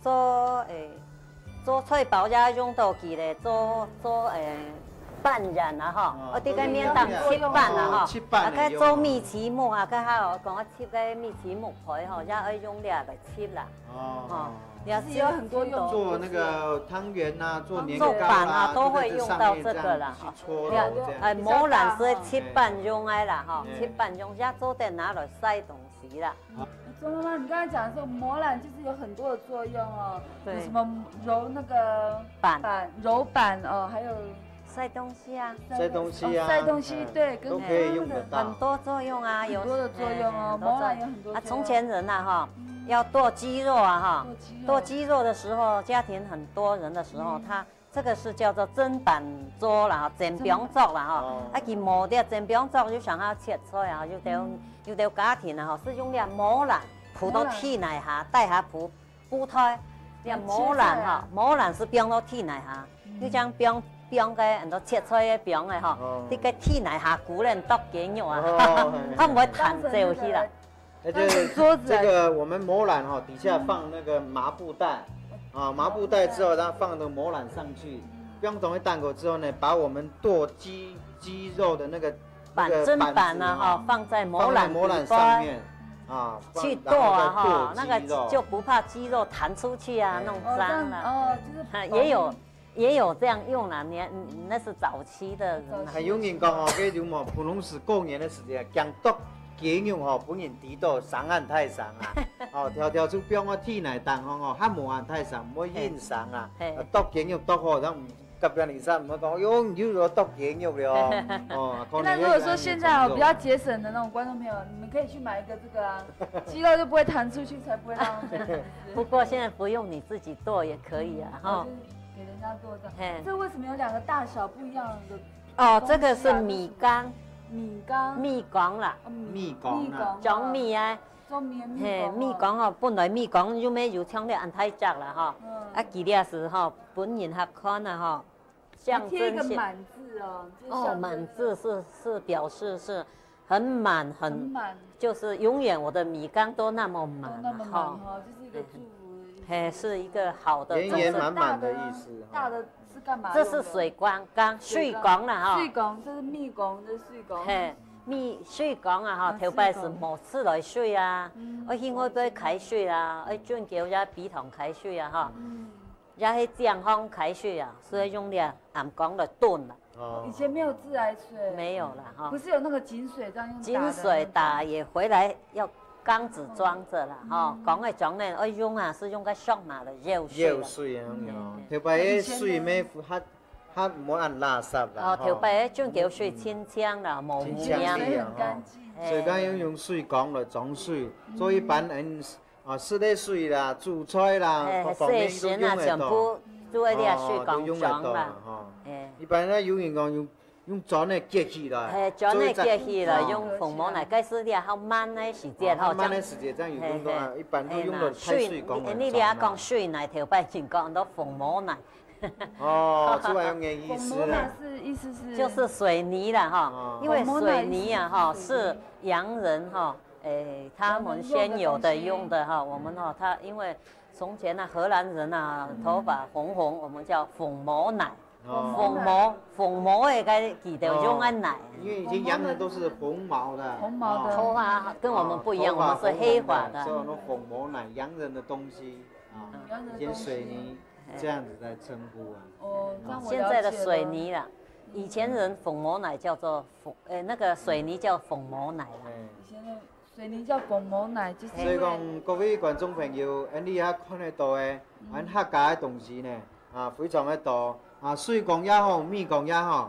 做菜包加用到起咧，做半人啊哈，我哋个面当切半啊哈，啊个做米糍粑啊，个哈讲啊切个米糍粑皮吼，也爱用俩来切啦。哦， 也是有很多用。 做那个汤圆呐，做年糕啊，都会用到这个啦。磨烂是切半用的啦哈，切半用，也做得拿来晒东西啦。 周妈妈，你刚才讲的时候，磨烂就是有很多的作用哦，有什么揉那个揉板哦，还有。 晒东西啊， 晒东西啊， 晒东西对， 都可以用得到， 很多作用啊， 有很多的作用哦，磨烂有很多。 从前人呐哈，要剁鸡肉啊哈，剁鸡肉的时候，家庭很多人的时候，他这个是叫做砧板做啦，煎饼做啦哈，啊佢磨掉煎饼做就想要切菜啊，有啲家庭啊哈是用啲磨烂鋪到鐵泥下，帶下鋪胎，啲磨爛哈，磨爛是冰到鐵泥下，就將冰嘅很多切菜嘅冰嘅哈，啲個鐵泥下鼓咧剁雞肉啊，它唔會彈走去啦。 这个我们磨烂哈，底下放那个麻布袋，啊，麻布袋之后，它放的磨烂上去，冰冻一蛋糕之后呢，把我们剁鸡肉的那个砧板啊哈，放在磨烂上面。啊， 去剁啊哈，那个就不怕鸡肉弹出去啊，弄脏了。哦，就是也有这样用啦，你那是早期的人。 还有人讲哦，这种嘛，普通是过年的时间，姜剁鸡肉吼，本人知道伤案太伤啊。哦，条出表我体内蛋黄哦，还无案太伤，唔好硬伤啊。剁鸡肉剁好，咱唔。隔壁李生唔好讲，哟，你又剁鸡肉了哦。 那如果说现在哦比较节省的那种观众朋友，你们可以去买一个这个啊，鸡肉就不会弹出去，才不会浪费。 不过现在不用你自己剁也可以啊，哈。 给人家剁的。这为什么有两个大小不一样的？哦，这个是米缸。 米缸啦。 米缸。 装米啊。米缸吼，本来米缸有咩有抢咧安太窄啦哈，啊，其实是吼本人合看啊哈。 贴一个满字哦， 哦，满字是表示是很满，就是永远我的米缸都那么满， 哈，就是一个祝福。 嘿，是一个好的， 圆圆满满的意思。 大的是干嘛？ 这是水缸，水缸啦哈。 水缸，这是蜜缸，这是水缸。 嘿，水缸啊哈，头摆是冒出来水啊，我去我杯开水啊，我转叫只笔筒开水啊哈。也是江方开水啊，所以用了俺缸来炖了。 以前没有自来水。 没有了哈。 不是有那个井水这样用打的？ 井水打也回来要缸子装着了哈，缸的装呢，我用啊是用个上马的热水。 热水啊，头摆的水咩较唔好按垃圾啦。 哦，头摆的转叫水清香啦，冇污染。 水很干净。 所以讲要用水缸来装水，做一般人室内水啦、煮菜啦，方面都用得到。 做一啲水缸装啦。 一般咧有人讲用砖嚟结起来。 砖嚟结起来，用凤毛嚟，但是你好慢的时间吼。 慢的时间这样有用到啊，一般都用到太水缸来装。 你俩讲水奶头摆前讲到凤毛奶。 哦，出来用嘅意思啦。 意思是就是水泥啦哈，因为水泥啊哈是洋人哈。他们先有的用的哈，我们哈，他因为从前呢，荷兰人啊，头发红红，我们叫凤毛奶，凤毛的个记得用的奶。 因为以前洋人都是红毛的， 头发跟我们不一样，我们是黑发的。 所以说凤毛奶，洋人的东西啊，以前水泥这样子在称呼啊。 哦， 现在的水泥啦，以前人凤毛奶叫做那个水泥叫凤毛奶啦。 以前的水泥叫凤毛奶，就是。 所以讲各位观众朋友，你也看得到的，俺客家的东西呢，非常的多，水缸也好，米缸也好。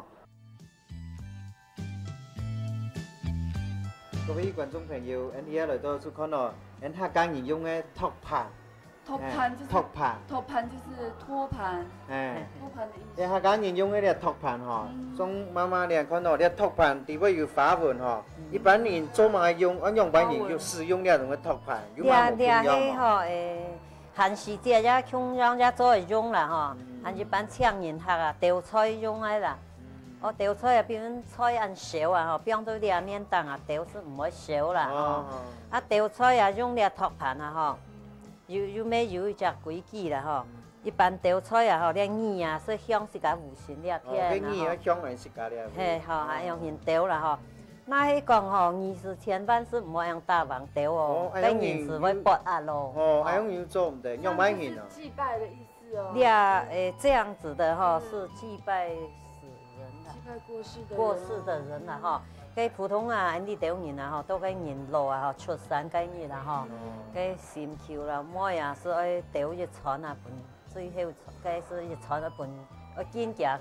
各位观众朋友，你也来到就看到，俺客家人用的托盘。 托盘就是托盘就是托盘，托盘的意思。 客家人用的托盘哈，从妈妈你看到，托盘底部有花纹哈，一般人做嘛用，用白人就使用那种的托盘，有嘛不一样哈。韩时节也像人家做用啦哈，韩一般抢人客啊，钓菜用的啦。钓菜啊，比如菜按熟啊哈，比方说两面档啊，钓是唔会熟啦哈。钓菜啊用那托盘啊哈。有咩有一只规矩啦吼，一般钓菜啊吼，你耳啊是香是甲无线了天啦吼。耳香来是甲了。 嘿吼，还用现钓啦吼。那迄讲吼，耳是千万是唔好用大网钓哦，跟耳是会拔啊咯。 还用油做唔得，用买现哦。 祭拜的意思哦。 你啊，这样子的吼是祭拜死人啦， 祭拜过世的人啦吼。cái普通啊，你钓人啊吼，都cái人路啊吼，出山cái日啦吼，cái xem球啦，每啊是愛釣一船啊本，最後cái是一船啊本，我見夾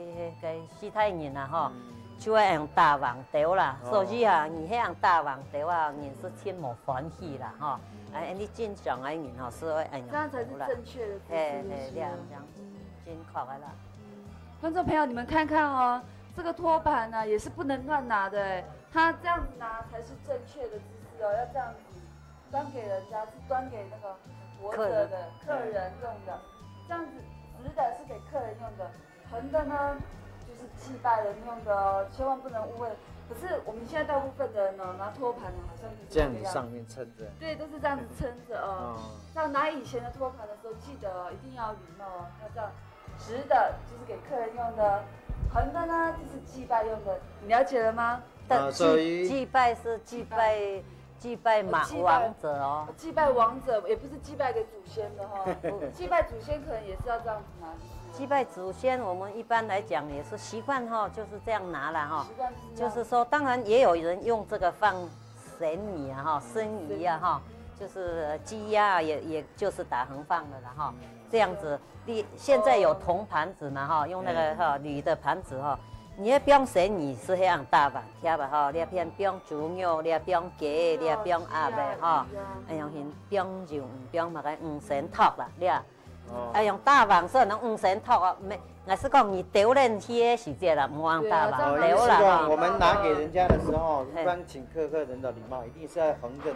cái西太人啊吼，就係用大網釣啦，所以啊，你係用大網釣啊，人是天無歡喜啦吼，你正常嘅人吼是愛用這樣才是正確的姿勢， 這樣正確的啦。 觀眾朋友，你們看看哦。这个托盘呢，也是不能乱拿的，它这样子拿才是正确的姿势哦，要这样子端给人家，是端给那个活着的客人用的，这样子直的是给客人用的，横的呢就是祭拜人用的哦，千万不能误会。可是我们现在大部分的人呢，拿托盘呢，好像就是这样子上面撑着， 对，都是这样子撑着哦。像拿以前的托盘的时候，记得哦，一定要礼貌哦，要这样直的，就是给客人用的。横的呢，就是祭拜用的，你了解了吗？ 祭拜是祭拜王者哦， 祭拜王者也不是祭拜给祖先的哈，祭拜祖先可能也是要这样子拿。 祭拜祖先，我们一般来讲也是习惯哈，就是这样拿了哈。就是说，当然也有人用这个放神米啊哈，生鱼啊哈，就是鸡鸭也就是打横放的了哈。这样子，现在有铜盘子嘛哈，用那个铝的盘子哈，你也不用神米是那样大吧，听吧哈，你也不用猪肉，你也不用鸡，你也不用鸭的哈，用不用肉，不用嘛个神托啦，你用大碗是能神托啊，没，我是讲你丢人些时间啦，唔用大碗丢啦。 我们拿给人家的时候，一般请客人的礼貌一定是要横着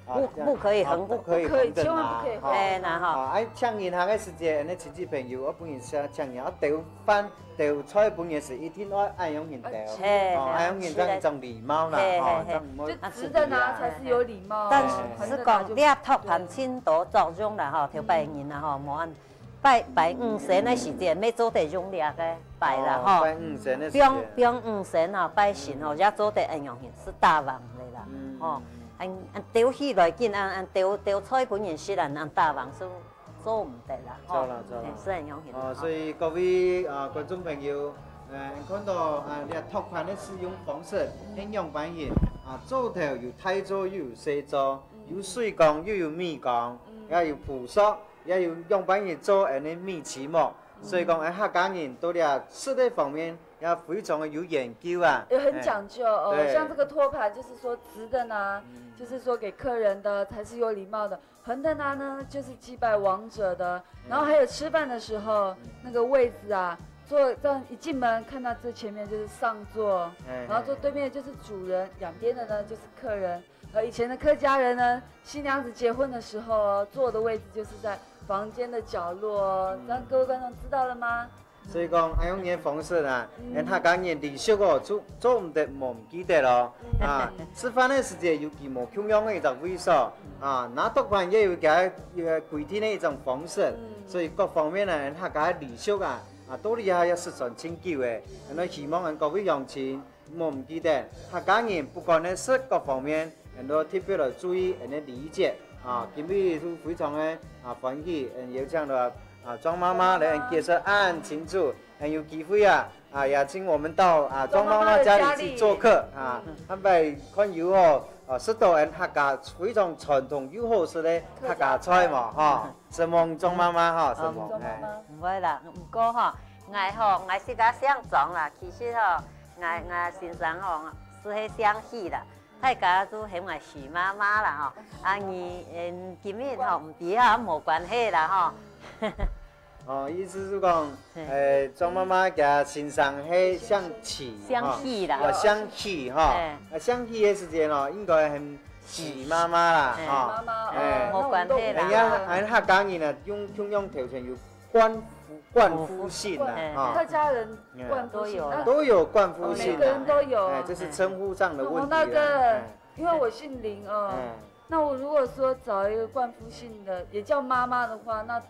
不可以横， 不可以横着拿， 哎，那哈， 哎，像银行的时节，那亲戚朋友，我本人是像银，我调饭调菜本人是一定要按用型调，按用型这样一种礼貌啦， 就直的拿才是有礼貌。 但是讲你托盘千多作用啦吼，条拜年啦吼，无按拜五神的时节，要做得用力的拜啦吼， 拜五神的时节， 不用五神啊，拜神吼，也做得按用型是大王的啦，吼。按钓起来紧，按钓菜本人是按大王做唔得啦， 做啦， 是很容易。 所以各位观众朋友，看到你托盘的使用方式，很样板型，做头有太做又有细做，有水缸又有米缸，也有菩萨，也有样板型做安尼米糍秣，所以讲客家人对了吃的方面也非常的有研究啊， 也很讲究哦。像这个托盘，就是说直的拿。就是说给客人的才是有礼貌的，横的拿呢就是祭拜王者的，然后还有吃饭的时候那个位置啊，坐这样一进门看到这前面就是上座，然后坐对面就是主人，两边的呢就是客人。以前的客家人呢，新娘子结婚的时候坐的位置就是在房间的角落，让各位观众知道了吗？ 所以讲，按用嘅方式啊，客家人礼俗哦，做唔得，冇唔記得咯。吃飯嘅時節有幾冇共樣嘅一種位數拿托盤也有佢規定嘅一種方式，所以各方面呢，客家禮俗都厲害，要實傳清久嘅。我希望各位鄉親冇唔記得，客家人不管呢食各方面，都特別嚟注意，理解今日都非常嘅歡喜，有這樣的。莊媽媽來介紹安慶祝，有機會也請我們到莊媽媽家裡去做客他們看有食到客家非常傳統又好食的客家菜嘛希望莊媽媽希望唔會啦，唔過我是個想裝啦，其實我先生是喺想戲啦。大家都喜歡徐媽媽啦你今日唔知冇關係啦意思是講，莊媽媽嘅先生係相氣啦， 相氣相氣嘅時間應該係徐媽媽啦冇關係啦。 人家客家人用條件有冠夫姓客家人冠都有冠夫姓， 每個人都有， 這是稱呼上的問題。 那個，因為我姓林那我如果說找一個冠夫姓的，也叫媽媽的話，那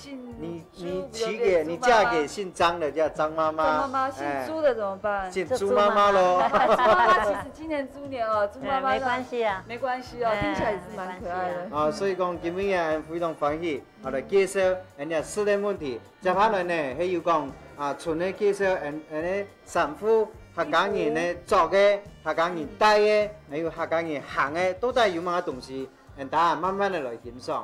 你嫁給姓張的叫張媽媽， 張媽媽姓朱的怎麼辦？ 姓朱媽媽咯。 朱媽媽其實今年豬年朱媽媽沒關係啊， 沒關係聽起來也是蠻可愛的。 所以講今日非常歡喜，我來介紹人家吃的問題。接下來呢，還有講純的介紹人三副客家人呢做的、客家人帶的，還有客家人行的，都帶有乜東西，大家慢慢的來欣賞。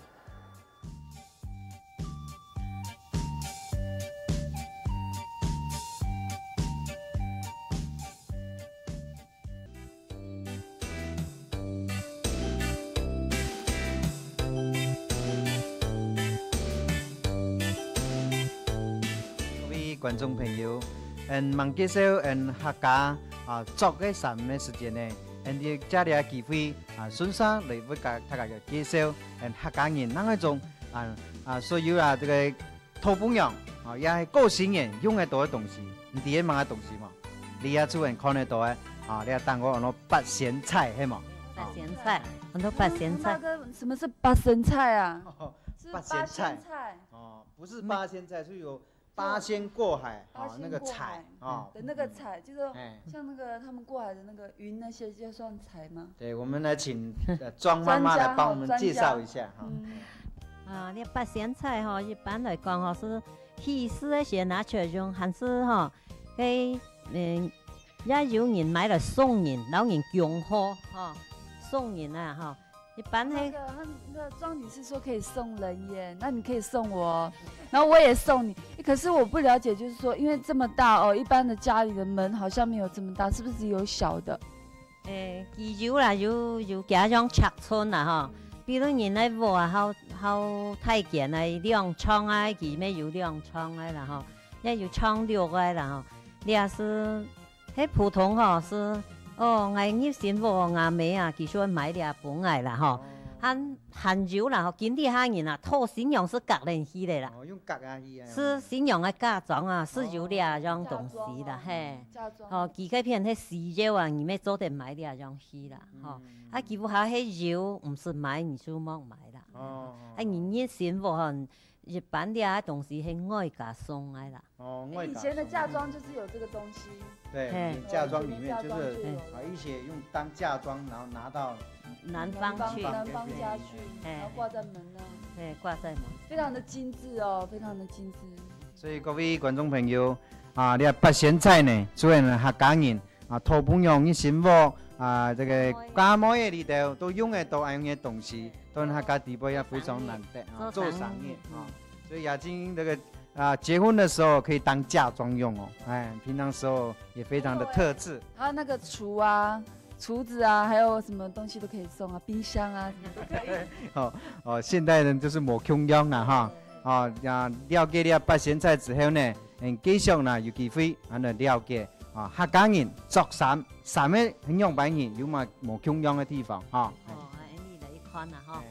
觀眾朋友，望介紹客家做嘅什麼時間呢？你家裡嘅機會順勢嚟為大家介紹客家人那一種所有這個土本樣也係個性人用得到嘅東西，你第一問嘅東西嘛，你也做人看得到嘅你也當我攞八仙菜係嘛？ 八仙菜，很多八仙菜。 什麼是八仙菜啊？ 八仙菜不是八仙菜，是有。八仙過海那個彩的那個彩，就是像那個他們過海的那個雲那些，就算彩嗎？ 對，我們來請莊媽媽來幫我們介紹一下那八仙菜一般來講是喜事那些拿出來用，還是也有人買來送人，老人恭賀送人一般那個莊女士說可以送人耶，那你可以送我，然後我也送你。可是我不了解，就是說，因為這麼大一般的家裡的門好像沒有這麼大，是不是有小的？ 有啦，有家種尺寸啦比如人來話好太監兩窗佢咩有兩窗啦也有窗6啦你也是普通是哦，我入新妇阿妹啊，其实买了本来啦吼，含油啦吼，今天哈人啊，套新娘是隔人去的啦。 哦，用隔啊去啊。 是新娘的嫁妆啊，是有两样东西啦，嘿。哦，几个片迄洗肉啊，你们做点买两样去啦，吼。啊，几乎还迄油，唔是买，你就莫买啦。哦。啊，你入新妇吼。日本的东西是外加送来啦。哦， 以前的嫁妆就是有这个东西。 对，嫁妆里面就是一些用当嫁妆，然后拿到男方家去， 然后挂在门那。 对，挂在门。 非常的精致哦，非常的精致。 所以各位观众朋友啊，你八仙菜呢，做人客家人啊，土本用的新妇啊，这个家母的里头都用得到样的东西。都客家地位也非常难得啊，做生意啊，所以雅晶这个结婚的时候可以当嫁妆用哦，哎，平常时候也非常的特制。 还有那个厨子啊，还有什么东西都可以送啊，冰箱啊，什么都可以。 哦，现代人就是无穷样啊哈，了解了八仙菜之后呢，继续呢有机会了解客家人做衫的很样板人有嘛无穷样的地方哈。 看啦吼。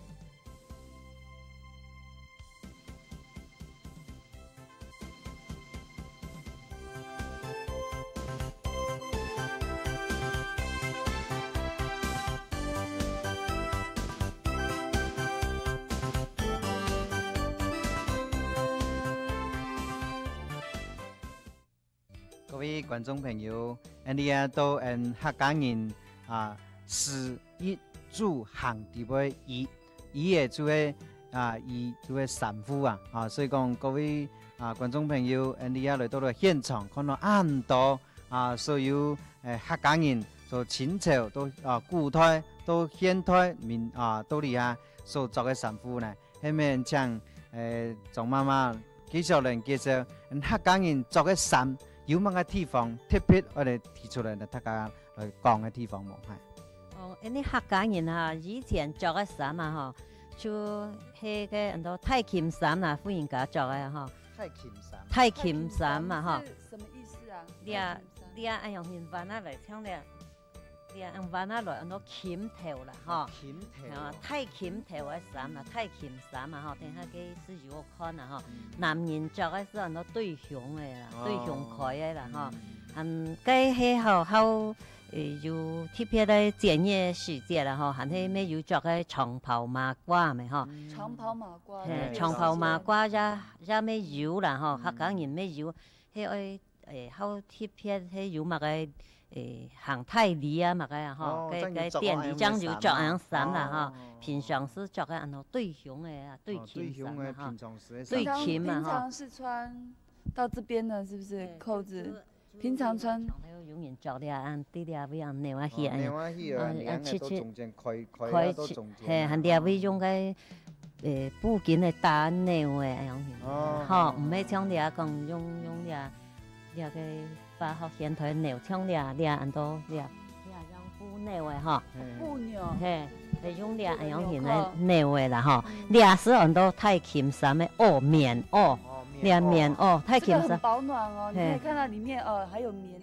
各位观众朋友，你啊都客家人是一。住行地位伊也做个伊做个sản婦所以講各位觀眾朋友，你也來到了現場，看到咁多所有客家人所親潮都古代都現代面都嚟所做嘅sản婦呢，下面請莊媽媽繼續嚟介紹客家人做嘅衫有乜嘅地方特別我哋提出嚟，大家來講嘅地方冇係。 你客家人以前做嘅衫就迄個很多太黔衫啦，婦人家做嘅太黔衫嘛什麼意思啊？ 你按用棉花那來唱咧，你用花那來很多黔頭啦太黔頭嘅衫啦，太黔衫等下嘅是如我看啦男人做嘅是很多對胸嘅啦，對胸開嘅啦該係好。有特別的專業時節啦還係咩有做嘅長袍馬褂咪長袍馬褂， 長袍馬褂也咩有啦客家人咩有，係好特別係有乜嘅行太里啊乜嘅嘅店裡將有做樣衫啦平常是做嘅對胸嘅對襟衫對襟平常是穿到這邊的，是不是扣子？平常穿， 永遠做啲啲啲位樣牛啊血切中間開到中間， 係行啲位用嘅布件嚟打牛嘅樣，唔係像啲講用啲嘅化學現代牛，像啲很多啲用布牛嘅布牛， 係用啲樣型嘅牛嘅啦啲是很多太黔衫嘅棉棉太黔衫， 很保暖哦。你可以看到裡面還有棉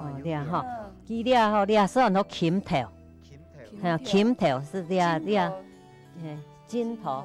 啲是很多黔頭，黔頭是啲金頭，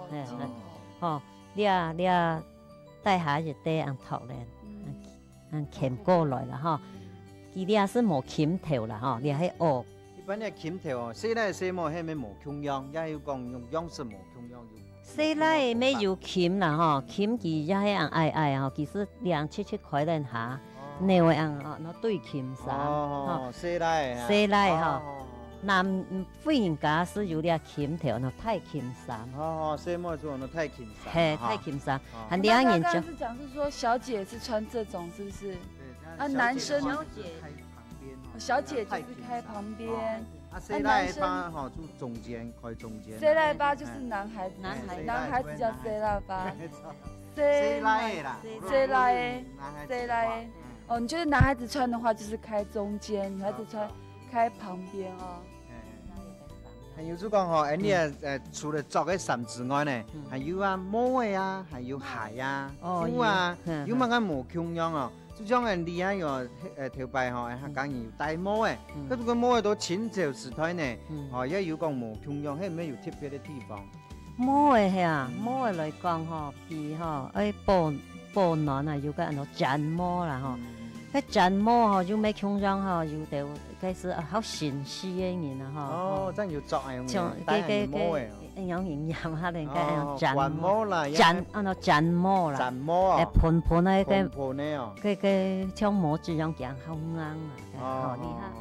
啲帶下就帶人頭咧，黔過來啦啲是冇黔頭啦啲係一般嘅黔頭細來細模係咪冇窮樣，也有講用樣式冇窮樣。 細來沒有黔啦黔佢也係愛其實2-7塊錢下，你會那對黔衫細來男婦人家是有啲黔頭，那太黔衫。 細模做那太黔衫。 係太黔衫， 很多人就。剛剛是講是說小姐是穿這種，是不是？男生小姐就是開旁邊。 細來巴住中間，開中間。 細來巴就是男孩子，男孩子叫細來巴。細來啦，細來。你覺得男孩子穿的話就是開中間，女孩子穿開旁邊還有就講你除了做嘅衫之外呢，還有帽嘅還有鞋褲有乜嘅無窮樣这种人厉害哦，头摆吼，还讲有戴帽诶，搿这个帽都清朝时代呢，哦，也有讲无同样，迄没有特别的地方。 帽诶吓，帽诶来讲吼，比吼诶保暖啊，有个安怎毡帽啦吼。迄毡帽吼，就咩腔上吼，有得开始好绅士诶人啊吼。 哦，真有作用。 像戴帽诶。 有营养哈，人家毡帽啦， 毡帽啦， 毡帽啊， 盆盆那个， 盆的哦， 个像帽子一样讲好硬啊，哦，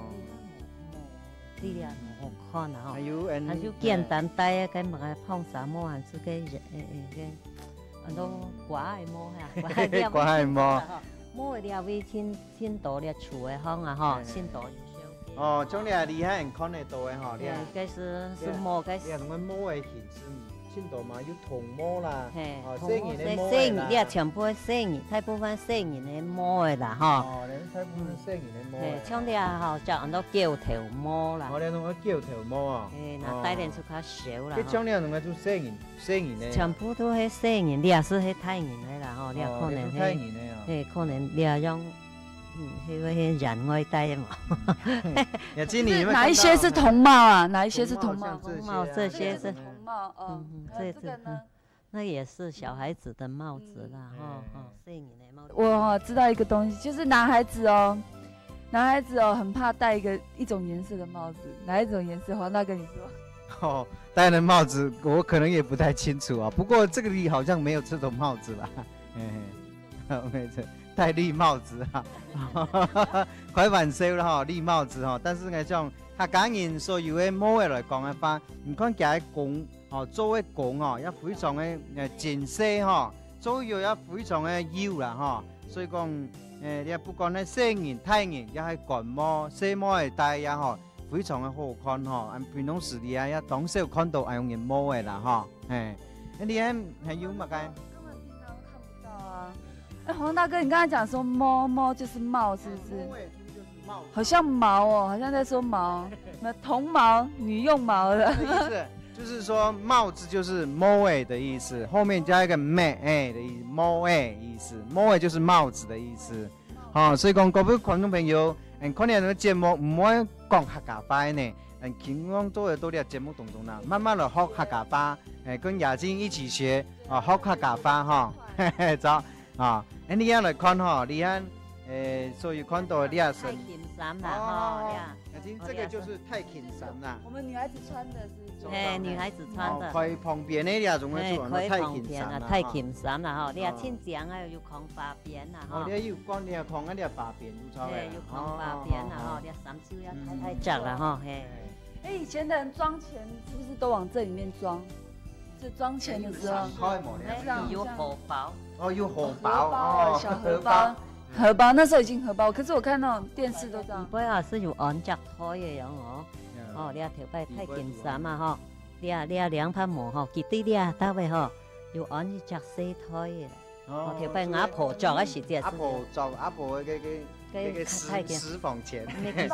你看好看啊哈，还有简单戴个嘛个胖纱帽还是个很多挂的帽呀， 挂的帽， 帽的了位挺多的厝的方啊哈，挺多。 哦，种你厉害，人看得到的吼， 这是帽，这是。 你看帽的形式，青岛嘛有铜帽啦， 哦， 细人的帽啦，你全部细人，大部分细人的帽的啦，哈。 哦，大部分细人的帽。 像你啊，吼，就那胶头帽啦。 我哋弄个胶头帽啊。 那戴点就较少啦。 你种你弄个做细人的。 全部都是细人，你也是是太人的啦，吼，你也可能是，可能你也用。那个人外戴嘛， 哪一些是铜帽啊？哪一些是铜帽？ 铜帽这些是铜帽哦。这个呢？ 那也是小孩子的帽子啦，摄影的帽子。 我知道一个东西，就是男孩子哦，很怕戴一种颜色的帽子，哪一种颜色？黄大跟你说。 哦，戴的帽子我可能也不太清楚啊，不过这个里好像没有这种帽子啦，没错。戴绿帽子哈，快晚收了哈，绿帽子哈。但是呢，像客家人所有的帽来讲的话，唔看夹的弓哦，做的弓哦，也非常的精细哈，做又也非常的优啦哈。所以讲你不管咧细人、大人，也系干帽、细帽的戴也哈，非常的好看哈。按平常时里啊，也当少看到用人帽的啦哈。你还有乜嘅？ 黄大哥，你刚才讲说猫就是帽，是不是？好像毛哦，好像在说毛，那铜毛、女用毛的意思，就是说帽子就是帽的意思，后面加一个咩的意思，帽意思，帽就是帽子的意思。所以讲各位观众朋友，可能个节目唔可以讲客家话呢，尽量做的多啲节目当中啦，慢慢来学客家话，跟雅晶一起学学客家话哈，走。你也来看哈，你看，所以看到你也是。 太轻衫啦，哈， 这个就是太轻衫啦。 我们女孩子穿的是。女孩子穿的。 可以旁边的呀，种个做太轻衫啦。 太轻衫啦，哈，你也亲长啊，有扛把边啦，哈。 你有光，你扛啊，你把边有操的。有扛把边啦，哈，你三手要太窄了，哈，嘿。 以前的人装钱是不是都往这里面装？是装钱的时候， 有荷包哦，有荷包哦， 小荷包，那时候已经荷包，可是我看那种电视都这样。 不要是有按脚拖的样哦，你头摆太紧衫嘛哈，你两拍毛哈，记得你到位哈，有按一脚洗拖的，头摆阿婆做的时节。 阿婆个私房钱，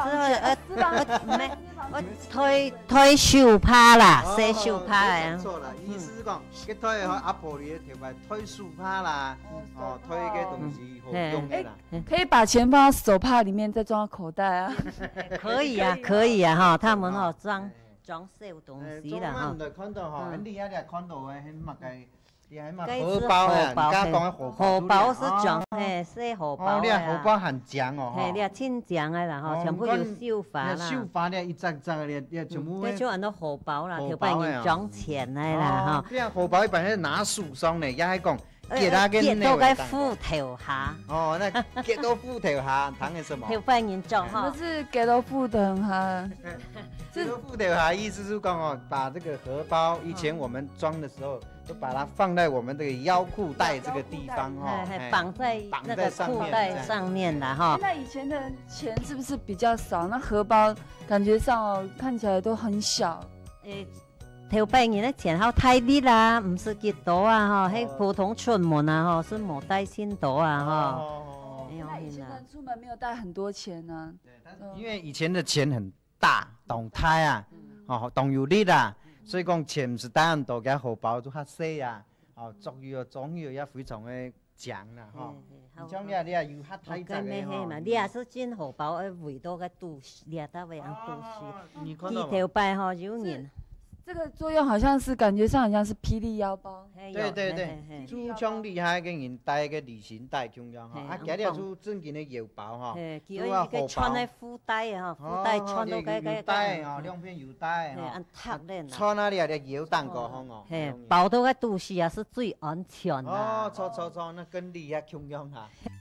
推手帕啦，洗手帕啊。错了，意思是讲，佢推阿婆你头发推手帕啦，推个东西好用的啦。 可以把钱放到手帕里面，再装到口袋啊。 可以啊哈，他们装小东西啦哈。 中看到哈，你也看到很乜嘅。荷包啊，你家讲的荷包是装洗荷包你荷包很强哦， 你亲长的啦哈，全部有绣花啦。 绣花你一张张的，你全部。 这就按到荷包啦，头摆人装钱的啦哈。 这样荷包一般是拿手上的，也系讲。 结到个斧头下。 那结到斧头下，谈的什么？ 头摆人装哈。 不是结到斧头下。 结到斧头下，意思是讲把这个荷包，以前我们装的时候。就把它放在我们这个腰裤带这个地方绑在那个裤带上面的哈。 那以前的钱是不是比较少？那荷包感觉上看起来都很小。 头摆人的钱好太低啦，唔是几多啊哈，迄普通出门啊哈，是冇带钱多啊哈。 那以前人出门没有带很多钱呢。 因为以前的钱很大，动态啊，动有力啊。所以讲钱唔是带很多，嘅荷包就较细啊，装药也非常的强啦吼。而且你也油较太杂的吼。 你也是进荷包，味道个都市，你也到位样都市。 几条摆吼有人。 这个作用好像是感觉上好像是霹雳腰包。 对对对，主枪厉害个人带个旅行袋中央吼，啊，加了出正经的腰包吼， 主要荷包。穿的腹带啊，腹带穿到个油带哦，两片油带哦，套咧。 穿啊，你也摇蛋糕风哦。 包到个都市也是最安全的。 哦，错，那跟你也中央哈。